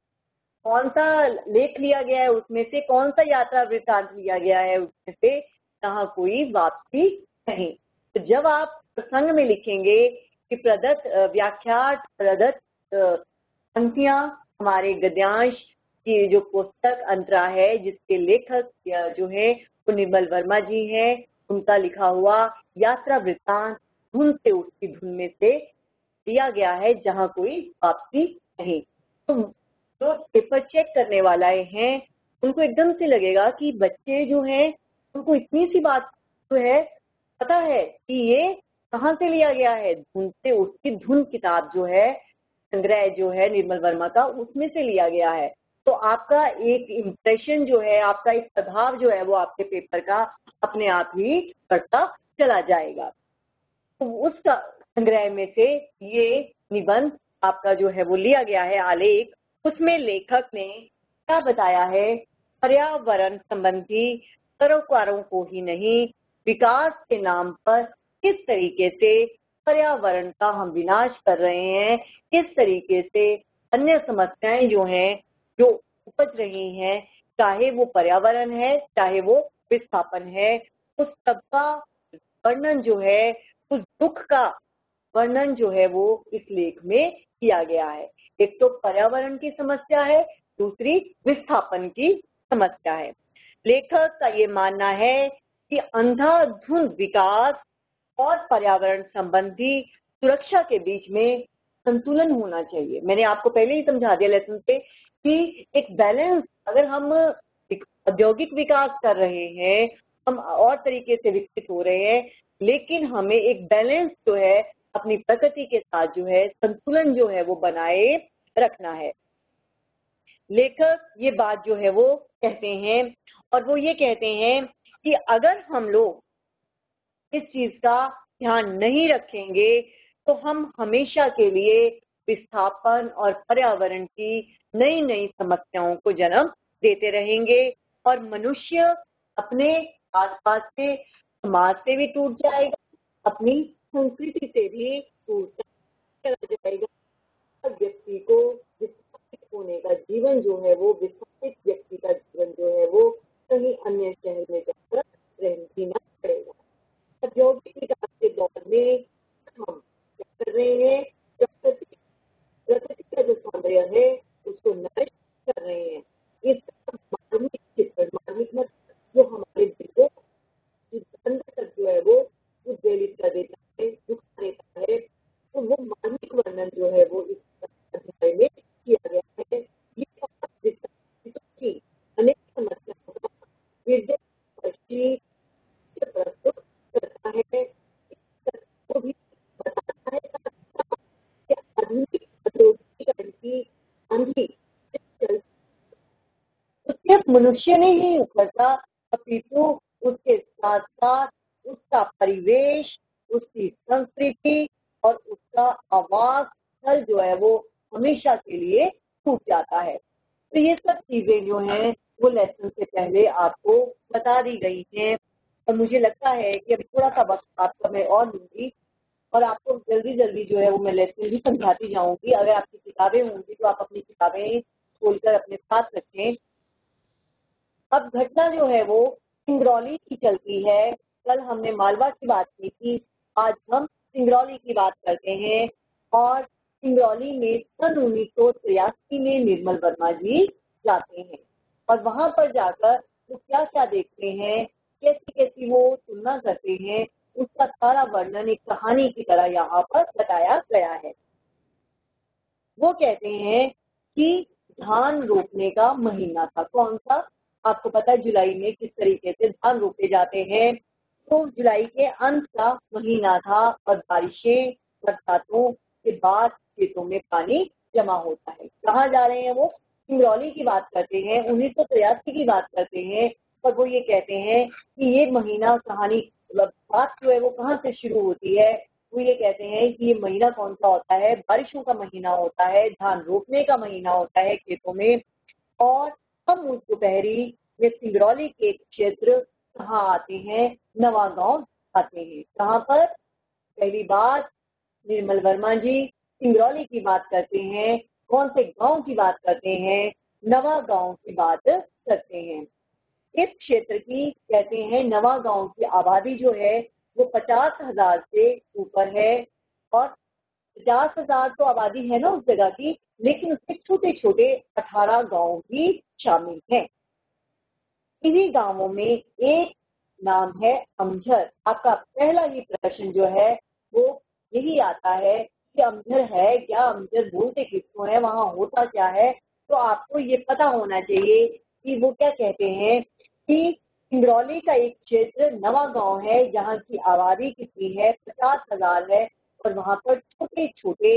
कौन सा लेख लिया गया है उसमें से, कौन सा यात्रा वृत्तांत लिया गया है उसमें से, जहां कोई वापसी नहीं। तो जब आप प्रसंग में लिखेंगे कि प्रदत्त व्याख्यात प्रदत्त पंक्तियां हमारे गद्यांश की जो पुस्तक अंतरा है, जिसके लेखक जो है वो निर्मल वर्मा जी हैं, उनका लिखा हुआ यात्रा वृत्तांत धुन से उठती धुन में से दिया गया है जहां कोई वापसी नहीं। तो जो पेपर चेक करने वाले हैं उनको एकदम से लगेगा कि बच्चे जो हैं उनको इतनी सी बात जो है पता है कि ये कहाँ से लिया गया है, धुन से उठती धुन किताब जो है, संग्रह जो है निर्मल वर्मा का, उसमें से लिया गया है। तो आपका एक इम्प्रेशन जो है, आपका एक प्रभाव जो है वो आपके पेपर का अपने आप ही बढ़ता चला जाएगा। तो उस संग्रह में से ये निबंध आपका जो है वो लिया गया है आलेख। उसमें लेखक ने क्या बताया है, पर्यावरण संबंधी सरोकारों को ही नहीं, विकास के नाम पर किस तरीके से पर्यावरण का हम विनाश कर रहे हैं, किस तरीके से अन्य समस्याएं जो हैं जो उपज रही हैं, चाहे वो पर्यावरण है चाहे वो विस्थापन है, उस सबका वर्णन जो है, उस दुख का वर्णन जो है वो इस लेख में किया गया है। एक तो पर्यावरण की समस्या है, दूसरी विस्थापन की समस्या है। लेखक का ये मानना है कि अंधाधुंध विकास और पर्यावरण संबंधी सुरक्षा के बीच में संतुलन होना चाहिए। मैंने आपको पहले ही समझा दिया लेसन पे कि एक बैलेंस, अगर हम औद्योगिक विकास कर रहे हैं, हम और तरीके से विकसित हो रहे हैं, लेकिन हमें एक बैलेंस जो है अपनी प्रकृति के साथ जो है संतुलन जो है वो बनाए रखना है। लेखक ये बात जो है वो कहते हैं, और वो ये कहते हैं कि अगर हम लोग इस चीज का ध्यान नहीं रखेंगे तो हम हमेशा के लिए विस्थापन और पर्यावरण की नई नई समस्याओं को जन्म देते रहेंगे, और मनुष्य अपने आसपास के समाज से भी टूट जाएगा, अपनी संस्कृति से भी टूट चला जाएगा। व्यक्ति को विस्थापित होने का जीवन जो है वो, विस्थापित व्यक्ति का जीवन जो है वो कहीं अन्य शहर में जाकर जीना पड़ेगा। औद्योगिक विकास के दौर में हम क्या कर रहे हैं, प्रकृति का जो सौंदर्य है उसको नष्ट कर रहे हैं। इसका मार्मिक चित्रण, मार्मिक मत जो हमारे दिल को अंदर तक जो है वो उद्वेलित कर देता है, दुखा देता है, तो वो मार्मिक वर्णन जो है वो इस अध्याय में किया गया है। ये विस्थापितों की अनेक समस्याओं का निर्देश प्रस्तुत करता है, को भी बताता है कि आधुनिक औद्योगिकीकरण की आंधी चल सिर्फ मनुष्य ने ही उखड़ता, अपितु उसके साथ साथ उसका परिवेश, उसकी संस्कृति और उसका आवास स्थल जो है वो हमेशा के लिए छूट जाता है। तो ये सब चीजें जो हैं वो लेसन से पहले आपको बता दी गई हैं और मुझे लगता है कि अभी थोड़ा सा वक्त आपका मैं और लूंगी और आपको जल्दी जल्दी जो है वो मैं लेसन भी समझाती जाऊंगी। अगर आपकी किताबें होंगी तो आप अपनी किताबें खोलकर अपने साथ रखें। अब घटना जो है वो सिंगरौली की चलती है। कल हमने मालवा की बात की थी, आज हम सिंगरौली की बात करते हैं। और सिंगरौली में सन 1983 में निर्मल वर्मा जी जाते हैं और वहां पर जाकर वो क्या क्या देखते हैं, कैसी कैसी वो तुलना करते हैं, उसका सारा वर्णन एक कहानी की तरह यहाँ पर बताया गया है। वो कहते हैं कि धान रोपने का महीना था। कौन सा? आपको पता है जुलाई में किस तरीके से धान रोपे जाते हैं। तो जुलाई के अंत का महीना था और बारिशें, बरसातों के बाद खेतों में पानी जमा होता है। कहाँ जा रहे हैं वो? सिंगरौली की बात करते हैं, 1983 की बात करते हैं। और वो ये कहते हैं कि ये महीना कहानी बात जो है वो कहाँ से शुरू होती है। वो ये कहते हैं कि ये महीना कौन सा होता है? बारिशों का महीना होता है, धान रोपने का महीना होता है खेतों में। और हम उस दोपहरी में सिंगरौली के क्षेत्र कहाँ आते हैं? नवागांव आते हैं। कहाँ पर? पहली बात निर्मल वर्मा जी सिंगरौली की बात करते हैं। कौन से गांव की बात करते हैं? नवागांव की बात करते हैं। इस क्षेत्र की कहते हैं नवागांव की आबादी जो है वो 50,000 से ऊपर है। और 50,000 तो आबादी है ना उस जगह की, लेकिन उसके छोटे छोटे 18 गांव भी शामिल हैं। इन्हीं गांवों में एक नाम है अमझर। आपका पहला ही प्रश्न जो है वो यही आता है कि अमझर है क्या, अमझर बोलते किसको है, वहां होता क्या है। तो आपको ये पता होना चाहिए कि वो क्या कहते हैं कि सिंगरौली का एक क्षेत्र नवागांव है जहाँ की आबादी कितनी है? 50,000 है और वहां पर छोटे छोटे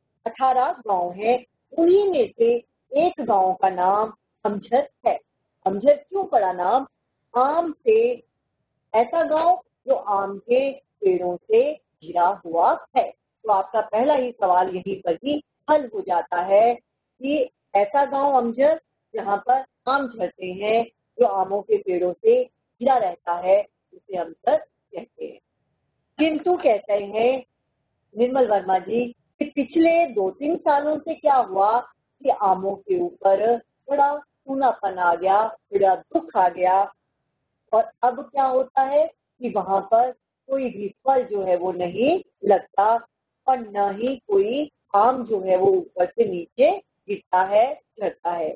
18 गांव हैं। उन्हीं में से एक गांव का नाम अमझर है। अमझर क्यों पड़ा नाम? आम से, ऐसा गांव जो आम के पेड़ों से घिरा हुआ है। तो आपका पहला ही सवाल यहीं पर ही हल हो जाता है कि ऐसा गांव अमझर जहां पर आम झरते हैं, जो आमों के पेड़ों से घिरा रहता है, उसे अमझर कहते हैं। किंतु कहते हैं निर्मल वर्मा जी कि पिछले 2-3 सालों से क्या हुआ कि आमों के ऊपर बड़ा सूनापन आ गया, बड़ा दुख आ गया। और अब क्या होता है कि वहां पर कोई भी फल जो है वो नहीं लगता और न ही कोई आम जो है वो ऊपर से नीचे गिरता है, झड़ता है।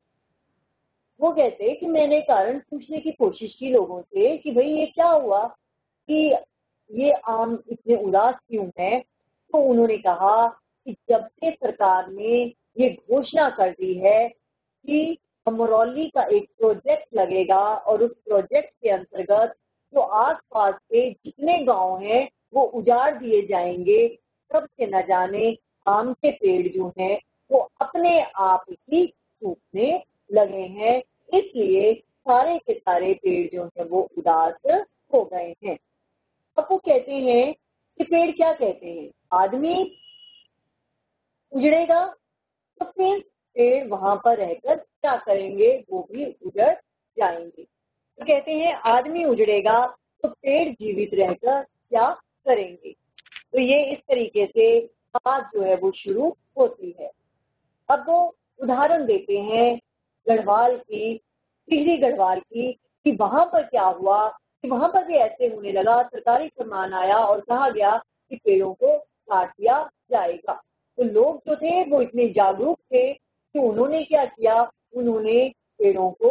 वो कहते हैं कि मैंने कारण पूछने की कोशिश की लोगों से कि भाई ये क्या हुआ कि ये आम इतने उदास क्यों हैं। तो उन्होंने कहा कि जब से सरकार ने ये घोषणा कर दी है कि अमरौली का एक प्रोजेक्ट लगेगा और उस प्रोजेक्ट के अंतर्गत जो आसपास के जितने गांव हैं वो उजाड़ दिए जाएंगे, तब से न जाने आम के पेड़ जो हैं वो अपने आप ही सूखने लगे हैं। इसलिए सारे के सारे पेड़ जो हैं वो उदास हो गए हैं। अब वो कहते हैं कि पेड़ क्या कहते हैं? आदमी उजड़ेगा तो फिर पेड़ वहां पर रहकर क्या करेंगे? वो भी उजड़ जाएंगे। तो कहते हैं आदमी उजड़ेगा तो पेड़ जीवित रहकर क्या करेंगे। तो ये इस तरीके से बात जो है वो शुरू होती है। अब वो उदाहरण देते हैं गढ़वाल की, टिहरी गढ़वाल की, कि वहां पर क्या हुआ कि वहां पर भी ऐसे होने लगा। सरकारी फरमान आया और कहा गया कि पेड़ों को काट दिया जाएगा। तो लोग जो थे वो इतने जागरूक थे कि उन्होंने क्या किया, उन्होंने पेड़ों को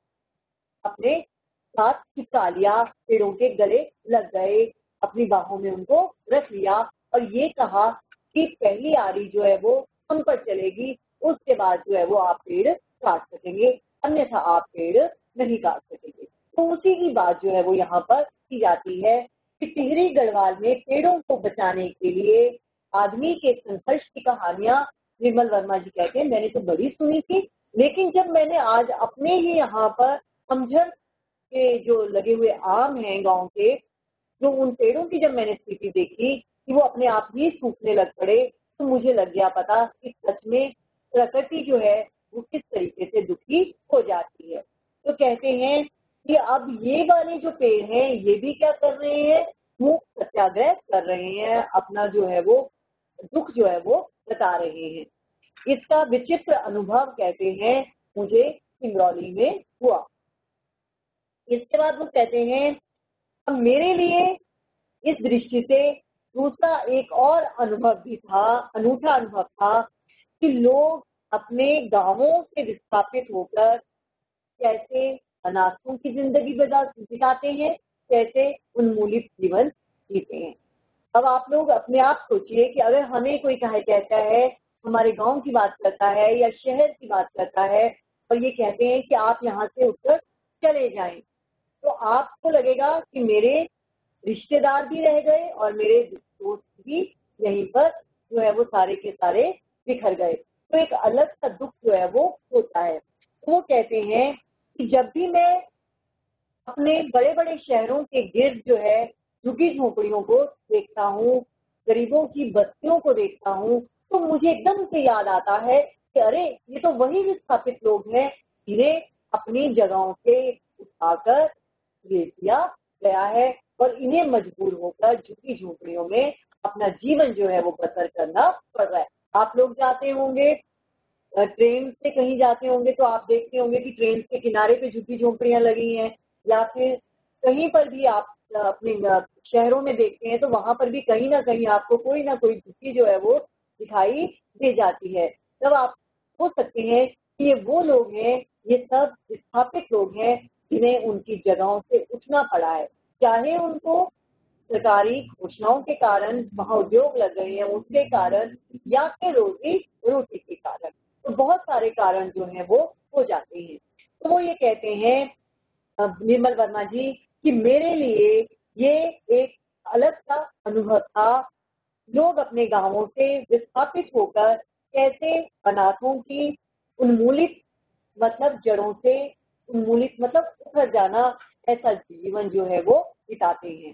अपने साथ चिपका लिया, पेड़ों के गले लग गए, अपनी बाहों में उनको रख लिया और ये कहा कि पहली आरी जो है वो हम पर चलेगी, उसके बाद जो है वो आप पेड़ काट सकेंगे, अन्यथा आप पेड़ नहीं काट सकेंगे। तो उसी की बात जो है वो यहाँ पर की जाती है कि टिहरी गढ़वाल में पेड़ों को बचाने के लिए आदमी के संघर्ष की कहानियां निर्मल वर्मा जी कहते हैं मैंने तो बड़ी सुनी थी, लेकिन जब मैंने आज अपने ही यहाँ पर अमझर के जो लगे हुए आम हैं गांव के, जो उन पेड़ों की जब मैंने स्थिति देखी कि वो अपने आप ही सूखने लग पड़े, तो मुझे लग गया पता कि सच में प्रकृति जो है वो किस तरीके से दुखी हो जाती है। तो कहते हैं कि अब ये वाले जो पेड़ हैं ये भी क्या कर रहे हैं, मूक सत्याग्रह कर रहे हैं, अपना जो है वो दुख जो है वो बता रहे हैं। इसका विचित्र अनुभव कहते हैं मुझे सिंगरौली में हुआ। इसके बाद वो कहते हैं अब मेरे लिए इस दृष्टि से दूसरा एक और अनुभव भी था, अनूठा अनुभव था कि लोग अपने गांवों से विस्थापित होकर कैसे अनाथों की जिंदगी बिताते हैं, कैसे उन्मूलित जीवन जीते हैं। अब आप लोग अपने आप सोचिए कि अगर हमें कोई कहता है, हमारे गांव की बात करता है या शहर की बात करता है और ये कहते हैं कि आप यहाँ से उठकर चले जाएं, तो आपको लगेगा कि मेरे रिश्तेदार भी रह गए और मेरे दोस्त भी यहीं पर जो है वो सारे के सारे बिखर गए। तो एक अलग सा दुख जो है वो होता है। तो वो कहते हैं कि जब भी मैं अपने बड़े बड़े शहरों के गिर्द जो है झुग्गी झोपड़ियों को देखता हूँ, गरीबों की बस्तियों को देखता हूँ, तो मुझे एकदम से याद आता है कि अरे ये तो वही विस्थापित लोग हैं जिन्हें अपनी जगहों से उठाकर भेज दिया गया है और इन्हें मजबूर होकर झुग्गी झोपड़ियों में अपना जीवन जो है वो बसर करना पड़ रहा है। आप लोग जाते होंगे ट्रेन से कहीं जाते होंगे तो आप देखते होंगे कि ट्रेन के किनारे पे झुग्गी झोपड़ियां लगी हैं, या फिर कहीं पर भी आप अपने शहरों में देखते हैं तो वहां पर भी कहीं ना कहीं आपको कोई ना कोई झुग्गी जो है वो दिखाई दे जाती है। तब आप सोच सकते हैं कि ये वो लोग हैं, ये सब विस्थापित लोग हैं जिन्हें उनकी जगहों से उठना पड़ा है, चाहे उनको सरकारी घोषणाओं के कारण वहां उद्योग लग गए हैं उसके कारण, या फिर रोजी रोटी के कारण। तो बहुत सारे कारण जो हैं वो हो जाते हैं। तो वो ये कहते हैं निर्मल वर्मा जी कि मेरे लिए ये एक अलग सा अनुभव था। लोग अपने गांवों से विस्थापित होकर कैसे अनाथों की उन्मूलित मतलब जड़ों से उन्मूलित मतलब उखड़ जाना, ऐसा जीवन जो है वो बिताते हैं।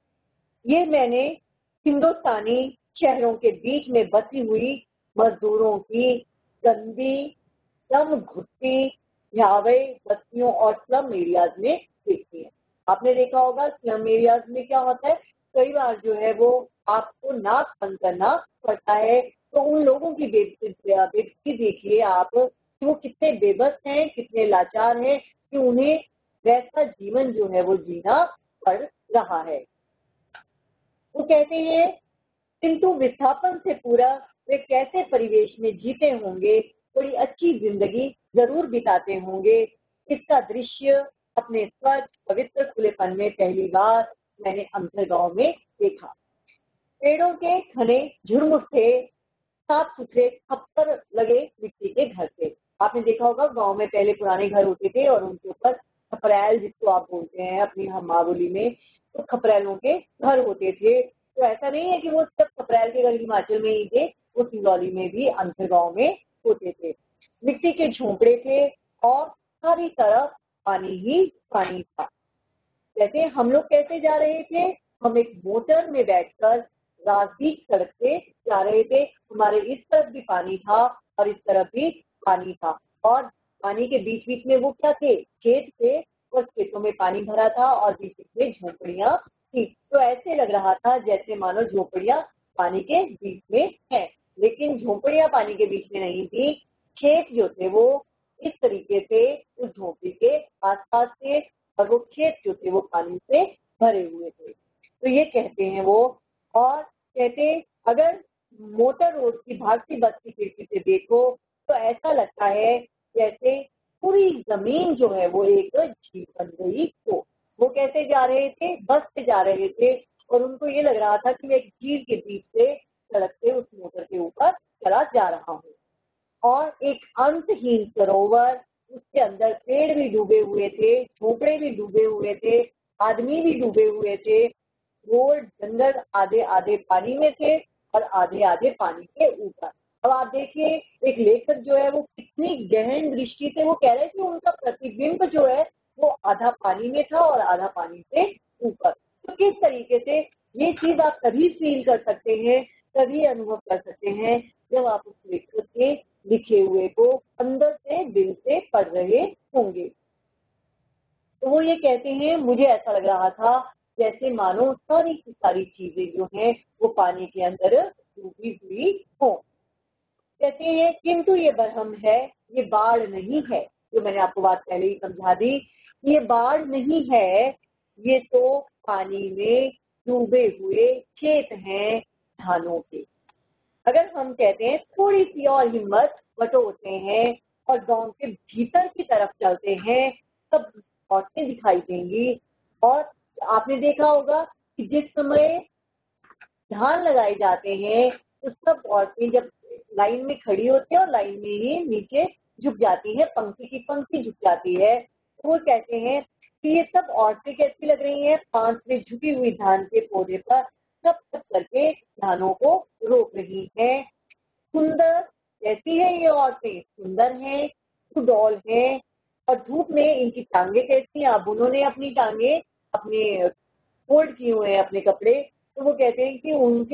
ये मैंने हिंदुस्तानी शहरों के बीच में बसी हुई मजदूरों की गंदी दम घुटती भयावह बस्तियों और स्लम एरियाज में देखी है। आपने देखा होगा स्लम एरियाज में क्या होता है, कई बार जो है वो आपको नाक बंद करना पड़ता है। तो उन लोगों की बेबसी देखिए आप कि वो कितने बेबस हैं, कितने लाचार हैं कि उन्हें वैसा जीवन जो है वो जीना पड़ रहा है। वो कहते हैं किंतु विस्थापन से पूरा वे कैसे परिवेश में जीते होंगे, बड़ी अच्छी जिंदगी जरूर बिताते होंगे। इसका दृश्य अपने स्वच्छ पवित्र खुलेपन में पहली बार मैंने अमझर गांव में देखा। पेड़ों के घने झुरमुट थे, साफ सुथरे खप्पर लगे मिट्टी के घर थे। आपने देखा होगा गांव में पहले पुराने घर होते थे और उनके ऊपर खपरैल जिसको आप बोलते हैं अपनी हम माँ बोली में, तो खपरैलों के घर होते थे। तो ऐसा नहीं है कि वो सिर्फ खपरैल के घर हिमाचल में ही थे, वो सिंगरौली में भी अमझर गांव में होते थे। मिट्टी के झोंपड़े थे और सारी तरफ पानी ही पानी था। कहते हम लोग कैसे जा रहे थे, हम एक मोटर में बैठकर राजगीर सड़क से जा रहे थे। हमारे इस तरफ भी पानी था और इस तरफ भी पानी था, और पानी के बीच बीच में वो क्या थे, खेत थे, और खेतों में पानी भरा था और बीच बीच में झोपड़ियां थी। तो ऐसे लग रहा था जैसे मानो झोपड़ियां पानी के बीच में है, लेकिन झोपड़ियां पानी के बीच में नहीं थी। खेत जो थे वो इस तरीके से उस झोपड़ी के आसपास थे और वो खेत जो थे वो पानी से भरे हुए थे। तो ये कहते हैं वो, और कहते अगर मोटर रोड की भागती बस की खिड़की से देखो तो ऐसा लगता है जैसे पूरी जमीन जो है वो एक झील बन गई हो। वो कैसे जा रहे थे, बस से जा रहे थे और उनको ये लग रहा था कि मैं एक झील के बीच से सड़क से उस मोटर के ऊपर चला जा रहा हूँ। और एक अंतहीन सरोवर, उसके अंदर पेड़ भी डूबे हुए थे, झोपड़े भी डूबे हुए थे, आदमी भी डूबे हुए थे। घोड़ जंगल आधे आधे पानी में थे और आधे आधे पानी के ऊपर। अब आप देखिए एक लेखक जो है वो कितनी गहन दृष्टि से वो कह रहे हैं कि उनका प्रतिबिंब जो है वो आधा पानी में था और आधा पानी से ऊपर। तो किस तरीके से ये चीज आप तभी फील कर सकते हैं, तभी अनुभव कर सकते हैं जब आप उस लेखक के लिखे हुए को अंदर से दिल से पढ़ रहे होंगे। तो वो ये कहते हैं, मुझे ऐसा लग रहा था जैसे मानो सारी की सारी चीजें जो हैं वो पानी के अंदर डूबी हुई हो। कहते हैं किंतु ये बरहम है, ये बाढ़ नहीं है। जो मैंने आपको बात पहले ही समझा दी, ये बाढ़ नहीं है, ये तो पानी में डूबे हुए खेत हैं धानों के। अगर हम कहते हैं थोड़ी सी और हिम्मत बटोरते हैं और गांव के भीतर की तरफ चलते हैं, तब औरतें दिखाई देंगी। और आपने देखा होगा कि जिस समय धान लगाए जाते हैं तो सब औरतें जब लाइन में खड़ी होती है और लाइन में ही नीचे झुक जाती है, पंक्ति की पंक्ति झुक जाती है। तो वो कहते हैं कि ये सब औरतें कैसी लग रही हैं, पांच में झुकी हुई धान के पौधे पर सब सब करके धानों को रोक रही हैं। सुंदर कैसी है ये औरतें, सुंदर हैं, सुडौल हैं। और धूप में इनकी टांगे कैसी हैं, अब उन्होंने अपनी टांगे अपने फोल्ड किए हुए हैं अपने कपड़े, तो वो कहते हैं कि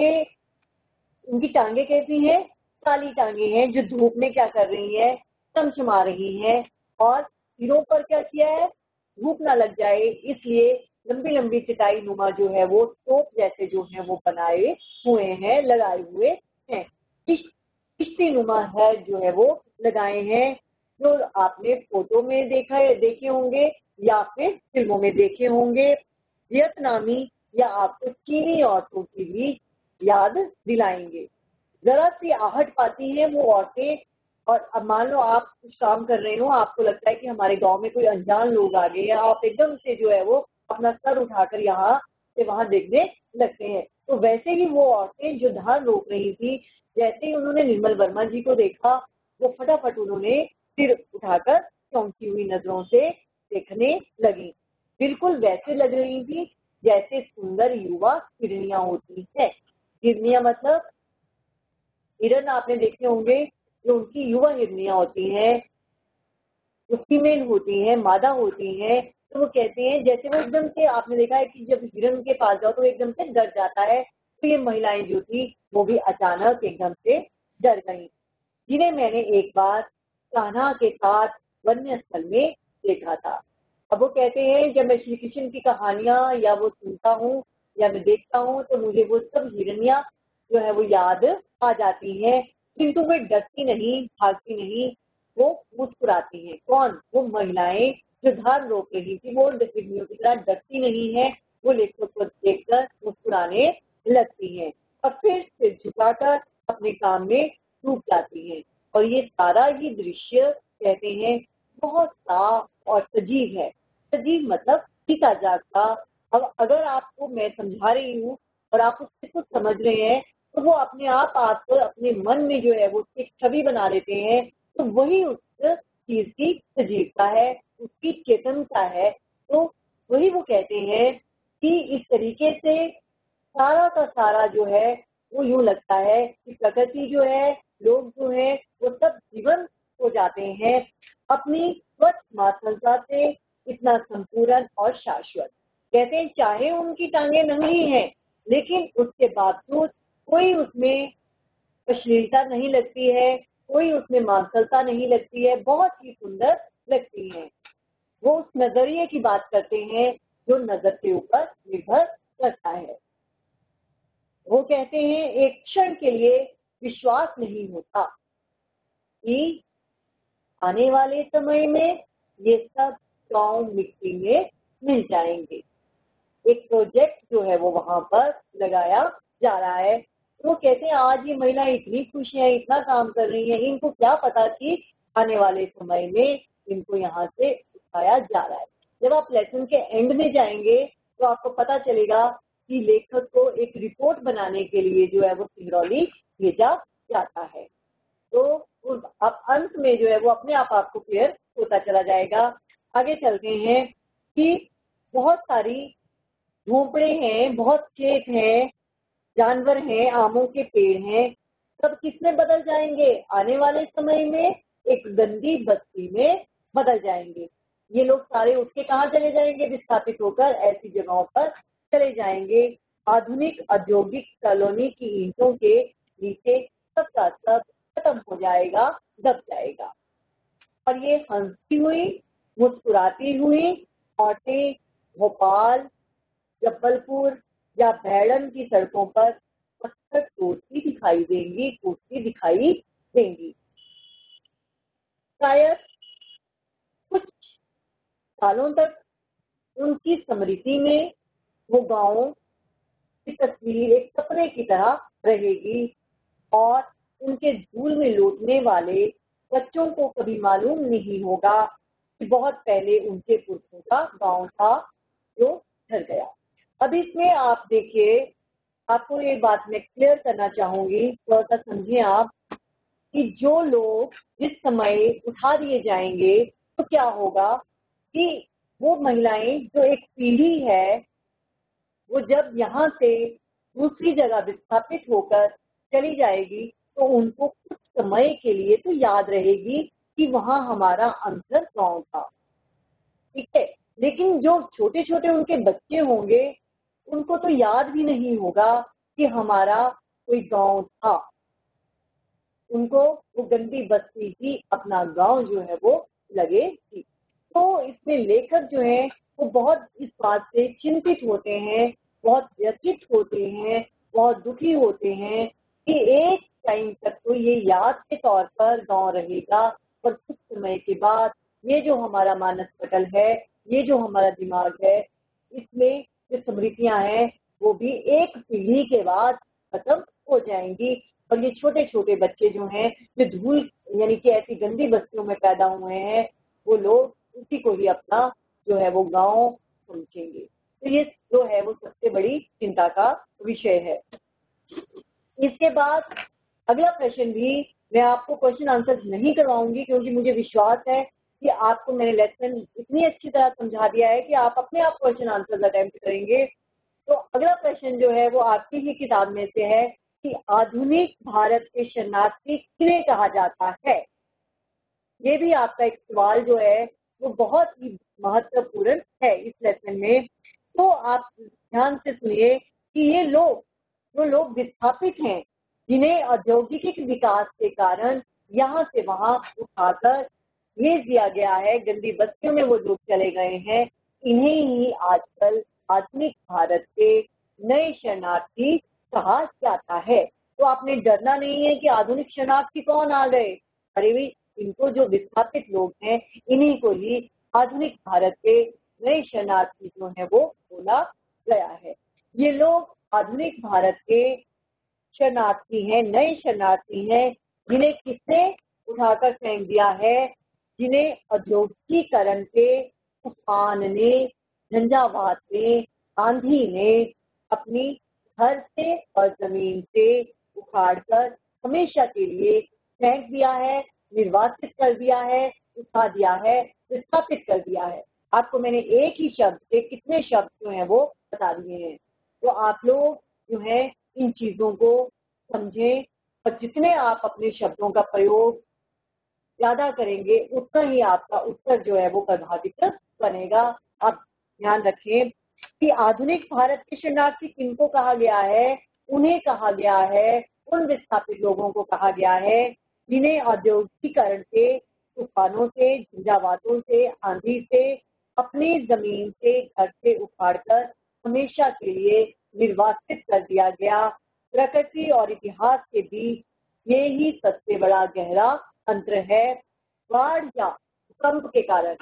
उनकी टांगे कैसी हैं, काली टांगे हैं, जो धूप में क्या कर रही है, चमचमा रही हैं। और सिरों पर क्या किया है, धूप ना लग जाए इसलिए लंबी लंबी चटाई नुमा जो है वो टोप जैसे जो है वो बनाए हुए हैं, लगाए हुए हैं। किश्ती नुमा है जो है वो लगाए हैं, जो आपने फोटो में देखे होंगे या फिर फिल्मों में देखे होंगे। वियतनामी या आपको चीनी औरतों की भी याद दिलाएंगे। जरा सी आहट पाती हैं वो औरतें। और अब मान लो आप कुछ काम कर रहे हो, आपको लगता है कि हमारे गांव में कोई अनजान लोग आ गए, या आप एकदम से जो है वो अपना सर उठाकर यहाँ से वहां देखने लगते हैं। तो वैसे ही वो औरतें जो धान रोक रही थी, जैसे ही उन्होंने निर्मल वर्मा जी को देखा, वो फटाफट उन्होंने सिर उठाकर चौंकी हुई नजरों से देखने लगी। बिल्कुल वैसे लग रही थी जैसे सुंदर युवा हिरनियां होती है। हिरनियां मतलब हिरन आपने देखे होंगे, जो उनकी युवा हिरनियां होती हैं, जो फीमेल होती हैं, मादा होती हैं। तो वो कहते हैं जैसे वो एकदम से, आपने देखा है कि जब हिरन के पास जाओ तो वो एकदम से डर जाता है। तो ये महिलाएं जो थी वो भी अचानक एकदम से डर गईं, जिन्हें मैंने एक बार कान्हा के साथ वन्य स्थल में देखा था। अब वो कहते हैं जब मैं श्री कृष्ण की कहानियां या वो सुनता हूँ या मैं देखता हूँ तो मुझे वो सब हिरनियां जो है वो याद आ जाती हैं, किंतु वे डरती नहीं, भागती नहीं, वो मुस्कुराती हैं। कौन? वो महिलाएं जो धान रोक रही थी, वो हिरनियों की तरह डरती नहीं है, वो लेखक को देखकर मुस्कुराने लगती हैं और फिर सिर झुकाकर अपने काम में डूब जाती हैं। और ये सारा ही दृश्य कहते हैं बहुत साफ और सजीव है। सजीव मतलब जीता जागता। अब अगर आपको मैं समझा रही हूँ और आप उससे कुछ समझ रहे हैं, तो वो अपने आप अपने मन में जो है वो उसकी छवि बना लेते हैं। तो वही उस चीज की सजीवता है, उसकी चेतनता है। तो वही वो कहते हैं कि इस तरीके से सारा का सारा जो है वो यूं लगता है कि प्रकृति जो है, लोग जो है, वो सब जीवन हो जाते हैं अपनी स्वच्छ मात्सलता से, इतना संपूर्ण और शाश्वत। कहते हैं चाहे उनकी टांगे नंगी हैं, लेकिन उसके बावजूद कोई उसमें अश्लीलता नहीं लगती है, कोई उसमें मात्सलता नहीं लगती है, बहुत ही सुंदर लगती है। वो उस नजरिए की बात करते हैं जो नजर के ऊपर निर्भर करता है। वो कहते हैं एक क्षण के लिए विश्वास नहीं होता कि आने वाले समय में ये सब गांव मिट्टी में मिल जाएंगे। एक प्रोजेक्ट जो है वो वहां पर लगाया जा रहा है। तो वो कहते हैं आज ये महिला इतनी खुश है, इतना काम कर रही है, इनको क्या पता कि आने वाले समय में इनको यहाँ से उठाया जा रहा है। जब आप लेसन के एंड में जाएंगे तो आपको पता चलेगा कि लेखक को एक रिपोर्ट बनाने के लिए जो है वो सिंगरौली भेजा जाता है। तो अब अंत में जो है वो अपने आप आपको क्लियर होता चला जाएगा। आगे चलते हैं कि बहुत सारी झोपड़े हैं, बहुत खेत हैं, जानवर हैं, आमों के पेड़ हैं, सब किसमें बदल जाएंगे? आने वाले समय में एक गंदी बस्ती में बदल जाएंगे। ये लोग सारे उठ के कहाँ चले जाएंगे? विस्थापित होकर ऐसी जगहों पर चले जाएंगे। आधुनिक औद्योगिक कॉलोनी की ईंटों के नीचे सबका सब खत्म हो जाएगा, दब जाएगा। और ये हंसती हुई, मुस्कुराती हुई औरतें भोपाल, जबलपुर या भैड़न की सड़कों पर पत्थर तोड़ती दिखाई देंगी, कूदती दिखाई देंगी। शायद कुछ सालों तक उनकी स्मृति में वो गांव की तस्वीर एक सपने की तरह रहेगी और उनके धूल में लौटने वाले बच्चों को कभी मालूम नहीं होगा कि बहुत पहले उनके पुरखों का गांव था जो ढह गया। अब इसमें आप देखिए, आपको ये बात मैं क्लियर करना चाहूंगी, थोड़ा सा समझिए आप, कि जो लोग जिस समय उठा दिए जाएंगे तो क्या होगा कि वो महिलाएं, जो एक पीढ़ी है, वो जब यहाँ से दूसरी जगह विस्थापित होकर चली जाएगी तो उनको कुछ समय के लिए तो याद रहेगी कि वहां हमारा अंतर गांव था, ठीक है। लेकिन जो छोटे छोटे उनके बच्चे होंगे उनको तो याद भी नहीं होगा कि हमारा कोई गांव था। उनको वो गंदी बस्ती ही अपना गांव जो है वो लगेगी। तो इसमें लेखक जो है वो बहुत इस बात से चिंतित होते हैं, बहुत व्यथित होते हैं, बहुत दुखी होते हैं कि एक टाइम तक तो ये याद के तौर पर गांव रहेगा, पर कुछ समय के बाद ये जो हमारा मानस पटल है, ये जो हमारा दिमाग है, इसमें जो स्मृतियां हैं वो भी एक पीढ़ी के बाद खत्म हो जाएंगी। और ये छोटे छोटे बच्चे जो हैं, जो धूल यानी कि ऐसी गंदी बस्तियों में पैदा हुए हैं, वो लोग उसी को ही अपना जो है वो गांव समझेंगे। तो ये जो है वो सबसे बड़ी चिंता का विषय है। इसके बाद अगला प्रश्न भी मैं आपको क्वेश्चन आंसर नहीं करवाऊंगी, क्योंकि मुझे विश्वास है कि आपको मैंने लेसन इतनी अच्छी तरह समझा दिया है कि आप अपने आप क्वेश्चन आंसर अटेम्प्ट करेंगे। तो अगला प्रश्न जो है वो आपकी ही किताब में से है कि आधुनिक भारत के शरणार्थी किन्हें कहा जाता है। ये भी आपका एक सवाल जो है वो बहुत ही महत्वपूर्ण है इस लेसन में। तो आप ध्यान से सुनिए कि ये लोग, जो लोग विस्थापित हैं, जिन्हें औद्योगिक विकास के कारण यहाँ से वहां उठाकर भेज दिया गया है, गंदी बस्तियों में वो लोग चले गए हैं, इन्हें ही आजकल आधुनिक भारत के नए शरणार्थी कहा जाता है। तो आपने डरना नहीं है कि आधुनिक शरणार्थी कौन आ गए। अरे भाई, इनको जो विस्थापित लोग हैं इन्हीं को ही आधुनिक भारत के नए शरणार्थी जो है वो बोला गया है। ये लोग आधुनिक भारत के शरणार्थी हैं, नए शरणार्थी हैं, जिन्हें किसने उठाकर फेंक दिया है, जिन्हें औद्योगिकीकरण के तूफान ने, झंझावात ने, आंधी ने अपनी घर से और जमीन से उखाड़कर हमेशा के लिए फेंक दिया है, निर्वासित कर दिया है, उठा दिया है, विस्थापित कर दिया है। आपको मैंने एक ही शब्द से कितने शब्द जो हैं वो बता दिए हैं। तो आप लोग जो है इन चीजों को समझें, और जितने आप अपने शब्दों का प्रयोग ज्यादा करेंगे उतना ही आपका उत्तर जो है वो प्रभावित बनेगा। आप ध्यान रखें कि आधुनिक भारत के शरणार्थी किनको कहा गया है। उन्हें कहा गया है, उन विस्थापित लोगों को कहा गया है जिन्हें औद्योगिकीकरण के तूफानों से, झंझावातों से, आंधी से, अपनी जमीन से, घर से उखाड़कर हमेशा के लिए निर्वासित कर दिया गया। प्रकृति और इतिहास के बीच ये ही सबसे बड़ा गहरा अंतर है। बाढ़ या भूकंप के कारण,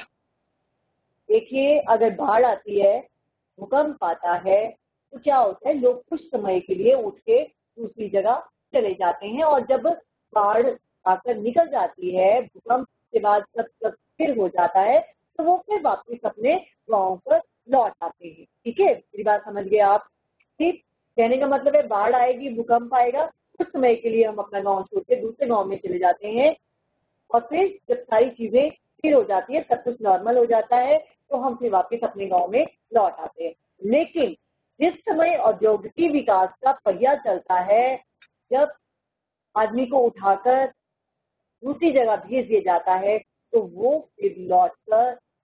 देखिए, अगर बाढ़ आती है, भूकंप आता है, तो क्या होता है, लोग कुछ समय के लिए उठ के दूसरी जगह चले जाते हैं, और जब बाढ़ आकर निकल जाती है, भूकंप के बाद सब स्थिर हो जाता है, तो वो फिर वापस अपने गांव पर लौट आते हैं। ठीक है, मेरी बात समझ गए आप। ठीक, कहने का मतलब है बाढ़ आएगी, भूकंप आएगा, कुछ समय के लिए हम अपना गांव छोड़ के दूसरे गांव में चले जाते हैं, और फिर जब सारी चीजें स्थिर हो जाती है, सब कुछ नॉर्मल हो जाता है, तो हम फिर वापस अपने गांव में लौट आते हैं। लेकिन जिस समय औद्योगिक विकास का पहिया चलता है, जब आदमी को उठाकर दूसरी जगह भेज दिया जाता है, तो वो फिर लौटकर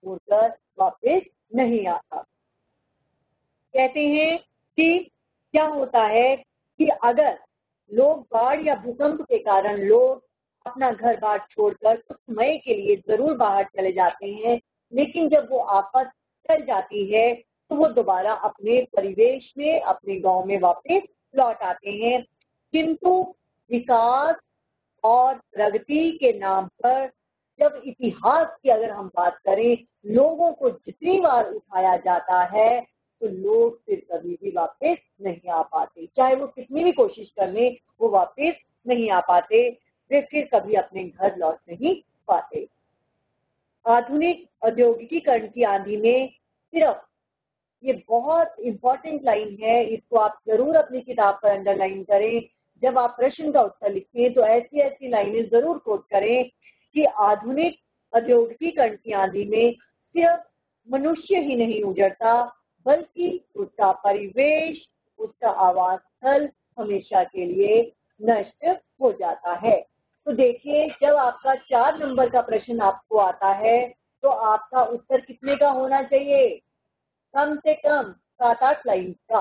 छोड़कर वापस नहीं आता। कहते हैं कि क्या होता है कि अगर लोग बाढ़ या भूकंप के कारण लोग अपना घर बार छोड़कर कुछ समय के लिए जरूर बाहर चले जाते हैं, लेकिन जब वो आफत टल जाती है तो वो दोबारा अपने परिवेश में, अपने गांव में वापस लौट आते हैं। किंतु विकास और प्रगति के नाम पर जब इतिहास की अगर हम बात करें, लोगों को जितनी बार उठाया जाता है तो लोग फिर कभी भी वापस नहीं आ पाते। चाहे वो कितनी भी कोशिश कर लें, वो वापस नहीं आ पाते, वे फिर कभी अपने घर लौट नहीं पाते। आधुनिक औद्योगिकीकरण की आंधी में सिर्फ, ये बहुत इंपॉर्टेंट लाइन है, इसको आप जरूर अपनी किताब पर अंडरलाइन करें। जब आप प्रश्न का उत्तर लिखें तो ऐसी ऐसी लाइनें जरूर कोट करें कि आधुनिक औद्योगिकीकरण की आंधी में सिर्फ मनुष्य ही नहीं उजड़ता, बल्कि उसका परिवेश, उसका आवास स्थल हमेशा के लिए नष्ट हो जाता है। तो देखिए, जब आपका 4 नंबर का प्रश्न आपको आता है तो आपका उत्तर कितने का होना चाहिए? कम से कम 7-8 लाइन का।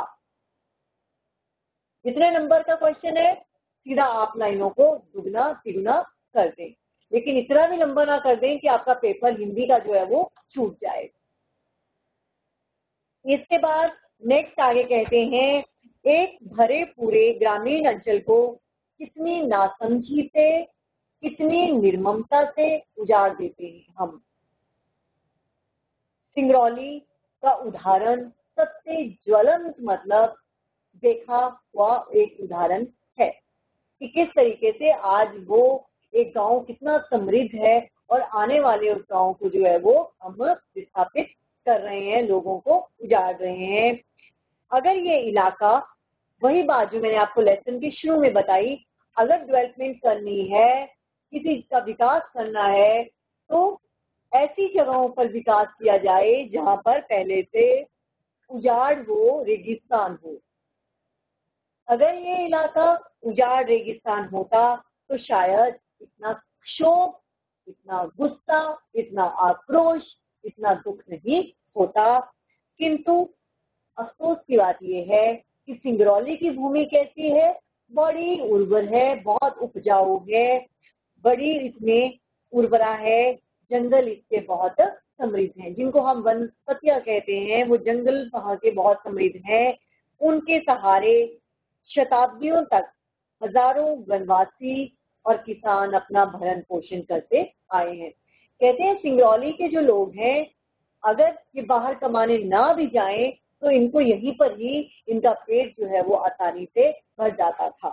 जितने नंबर का क्वेश्चन है, सीधा आप लाइनों को दुगना तिगुना कर दें, लेकिन इतना भी लंबा ना कर दें कि आपका पेपर हिंदी का जो है वो छूट जाए। इसके बाद नेक्स्ट आगे कहते हैं, एक भरे पूरे ग्रामीण अंचल को कितनी नासमझी से, कितनी निर्ममता से उजाड़ देते हैं हम। सिंगरौली का उदाहरण सबसे ज्वलंत, मतलब देखा हुआ एक उदाहरण है कि किस तरीके से आज वो एक गांव कितना समृद्ध है और आने वाले उस गांव को जो है वो हम विस्थापित कर रहे हैं, लोगों को उजाड़ रहे हैं। अगर ये इलाका, वही बात जो मैंने आपको लेसन के शुरू में बताई, अगर डेवलपमेंट करनी है, किसी का विकास करना है, तो ऐसी जगहों पर विकास किया जाए जहां पर पहले से उजाड़ हो, रेगिस्तान हो। अगर ये इलाका उजाड़ रेगिस्तान होता तो शायद इतना क्षोभ, इतना गुस्सा, इतना आक्रोश, इतना दुख नहीं होता। किंतु अफसोस की बात यह है कि सिंगरौली की भूमि कैसी है? बड़ी उर्वर है, बहुत उपजाऊ है, बड़ी इसमें उर्वरा है, जंगल इसके बहुत समृद्ध हैं, जिनको हम वनस्पतियां कहते हैं, वो जंगल वहां के बहुत समृद्ध हैं। उनके सहारे शताब्दियों तक हजारों वनवासी और किसान अपना भरण पोषण करते आए हैं। कहते हैं सिंगरौली के जो लोग हैं, अगर ये बाहर कमाने ना भी जाएं तो इनको यहीं पर ही इनका पेट जो है वो आसानी से भर जाता था।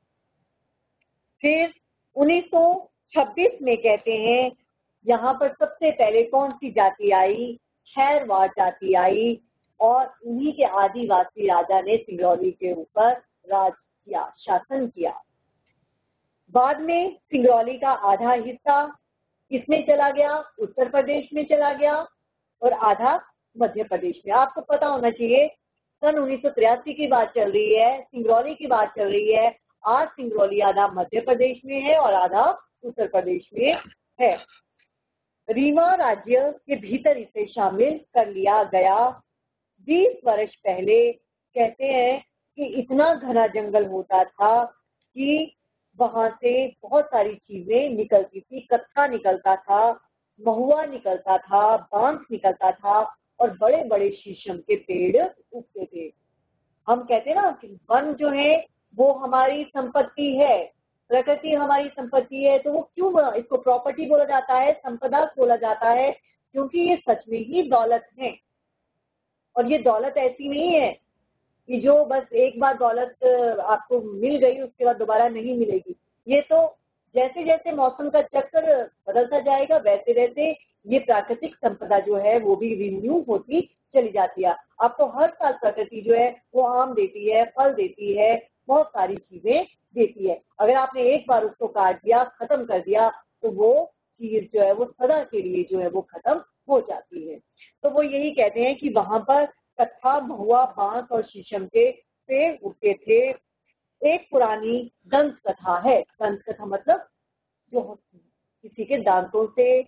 फिर 1926 में कहते हैं यहाँ पर सबसे पहले कौन सी जाति आई? खैरवाड़ जाति आई, और उन्हीं के आदिवासी राजा ने सिंगरौली के ऊपर राज किया, शासन किया। बाद में सिंगरौली का आधा हिस्सा किसमें चला गया? उत्तर प्रदेश में चला गया, और आधा मध्य प्रदेश में। आपको पता होना चाहिए, सन 1983 की बात चल रही है, सिंगरौली की बात चल रही है। आज सिंगरौली आधा मध्य प्रदेश में है और आधा उत्तर प्रदेश में है। रीवा राज्य के भीतर इसे शामिल कर लिया गया। 20 वर्ष पहले कहते हैं कि इतना घना जंगल होता था कि वहां से बहुत सारी चीजें निकलती थी, कत्था निकलता था, महुआ निकलता था, बांस निकलता था, और बड़े बड़े शीशम के पेड़ उगते थे। हम कहते हैं ना कि वन जो है वो हमारी संपत्ति है, प्रकृति हमारी संपत्ति है, तो वो क्यों इसको प्रॉपर्टी बोला जाता है, संपदा बोला जाता है? क्योंकि ये सच में ही दौलत है। और ये दौलत ऐसी नहीं है कि जो बस एक बार दौलत आपको मिल गई उसके बाद दोबारा नहीं मिलेगी। ये तो जैसे जैसे मौसम का चक्कर बदलता जाएगा वैसे वैसे ये प्राकृतिक संपदा जो है वो भी रिन्यू होती चली जाती है। आपको हर साल प्रकृति जो है वो आम देती है, फल देती है, बहुत सारी चीजें देती है। अगर आपने एक बार उसको काट दिया, खत्म कर दिया, तो वो चीज जो है वो सदा के लिए जो है वो खत्म हो जाती है। तो वो यही कहते हैं कि वहां पर कत्था, महुआ, बांस और शीशम के पेड़ उगते थे। एक पुरानी दंत कथा है। दंत कथा मतलब जो किसी के दांतों से,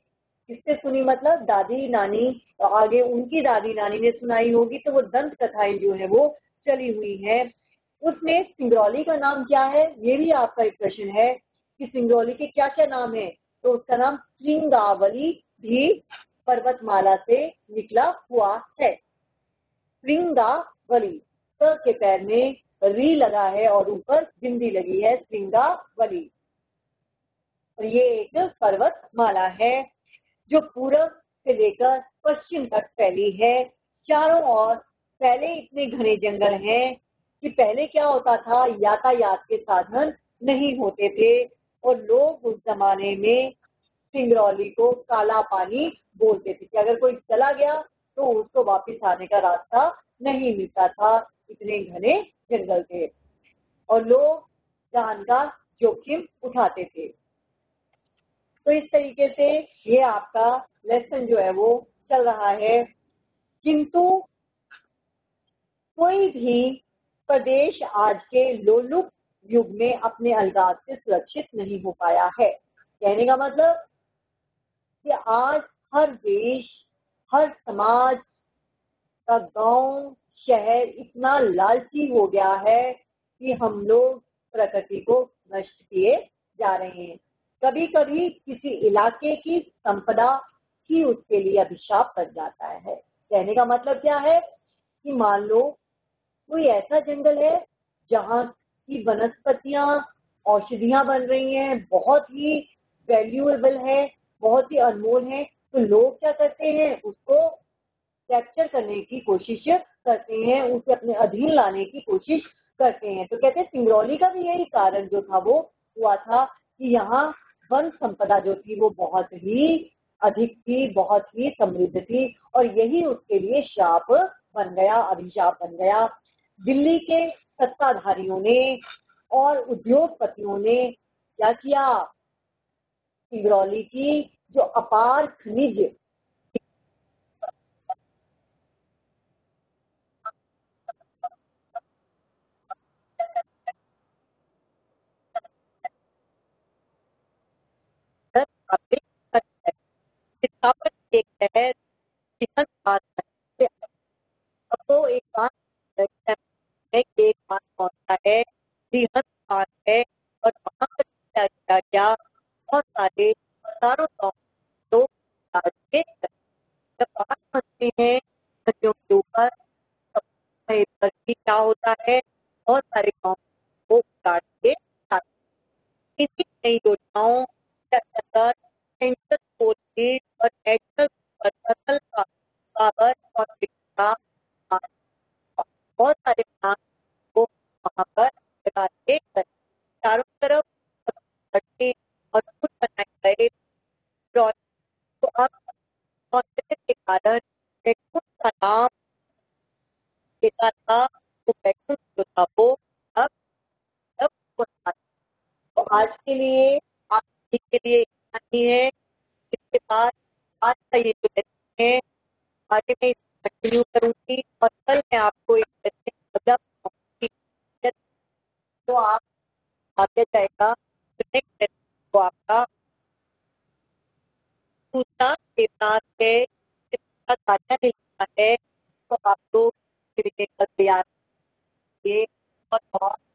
किससे सुनी, मतलब दादी नानी, आगे उनकी दादी नानी ने सुनाई होगी, तो वो दंत कथाएं जो है वो चली हुई है। उसमें सिंगरौली का नाम क्या है, ये भी आपका एक प्रश्न है कि सिंगरौली के क्या क्या नाम है। तो उसका नाम श्रृंगावली भी पर्वतमाला से निकला हुआ है। श्रृंगावली, स के पैर में री लगा है और ऊपर बिंदी लगी है, श्रृंगावली। और ये एक पर्वतमाला है जो पूर्व से लेकर पश्चिम तक फैली है। चारों ओर पहले इतने घने जंगल हैं कि पहले क्या होता था, यातायात के साधन नहीं होते थे और लोग उस जमाने में सिंगरौली को काला पानी बोलते थे कि अगर कोई चला गया तो उसको वापस आने का रास्ता नहीं मिलता था, इतने घने जंगल थे और लोग जान का जोखिम उठाते थे। तो इस तरीके से ये आपका लेसन जो है वो चल रहा है। किंतु कोई भी प्रदेश आज के लोलुप युग में अपने अलगाव से सुरक्षित नहीं हो पाया है। कहने का मतलब कि आज हर देश, हर समाज का गांव, शहर इतना लालची हो गया है कि हम लोग प्रकृति को नष्ट किए जा रहे हैं। कभी कभी किसी इलाके की संपदा ही उसके लिए अभिशाप बन जाता है। कहने का मतलब क्या है कि मान लो कोई ऐसा जंगल है जहाँ की वनस्पतियां, औषधियां बन रही हैं, बहुत ही वैल्यूएबल है, बहुत ही अनमोल है, तो लोग क्या करते हैं, उसको कैप्चर करने की कोशिश करते हैं, उसे अपने अधीन लाने की कोशिश करते हैं। तो कहते हैं सिंगरौली का भी यही कारण जो था वो हुआ था कि यहाँ वन संपदा जो थी वो बहुत ही अधिक थी, बहुत ही समृद्ध थी और यही उसके लिए शाप बन गया, अभिशाप बन गया। दिल्ली के सत्ताधारियों ने और उद्योगपतियों ने क्या किया, सिंगरौली की जो अपार खनिज स्थापन के तहत किसान बात है। अब वो एक बात है कि एक बात पहुंचता है, बृहद बात है और वहां पर क्या किया गया, बहुत सारे हजारों गाँव लोग के जब बात करते हैं नदियों के ऊपर, तब पर भी क्या होता है, बहुत सारे गाँव को काट के इसी नई योजनाओं के अंतर्गत सेंट्रल फोर्सेज और नेशनल फसल का पावर और विकास, बहुत सारे प्लान को वहां पर लगा के चारों तरफ सड़कें और पुल बनाए गए। तो अब कॉन्फ्लिक्ट के कारण बैकुंठ का नाम देता था, वो बैकुंठ जो था वो अब अब होता। तो आज के लिए आप सभी के लिए इतना ही है। इसके बाद आज का ये जो लेसन है आगे मैं कंटिन्यू करूंगी और कल मैं आपको एक लेसन अगला बताऊंगी, तो आप आगे जाएगा। तो नेक्स्ट लेसन तो आपका सूचना के साथ है, इसका साझा नहीं लिखा है, तो आप लोग फिर कल तैयार कीजिए। बहुत बहुत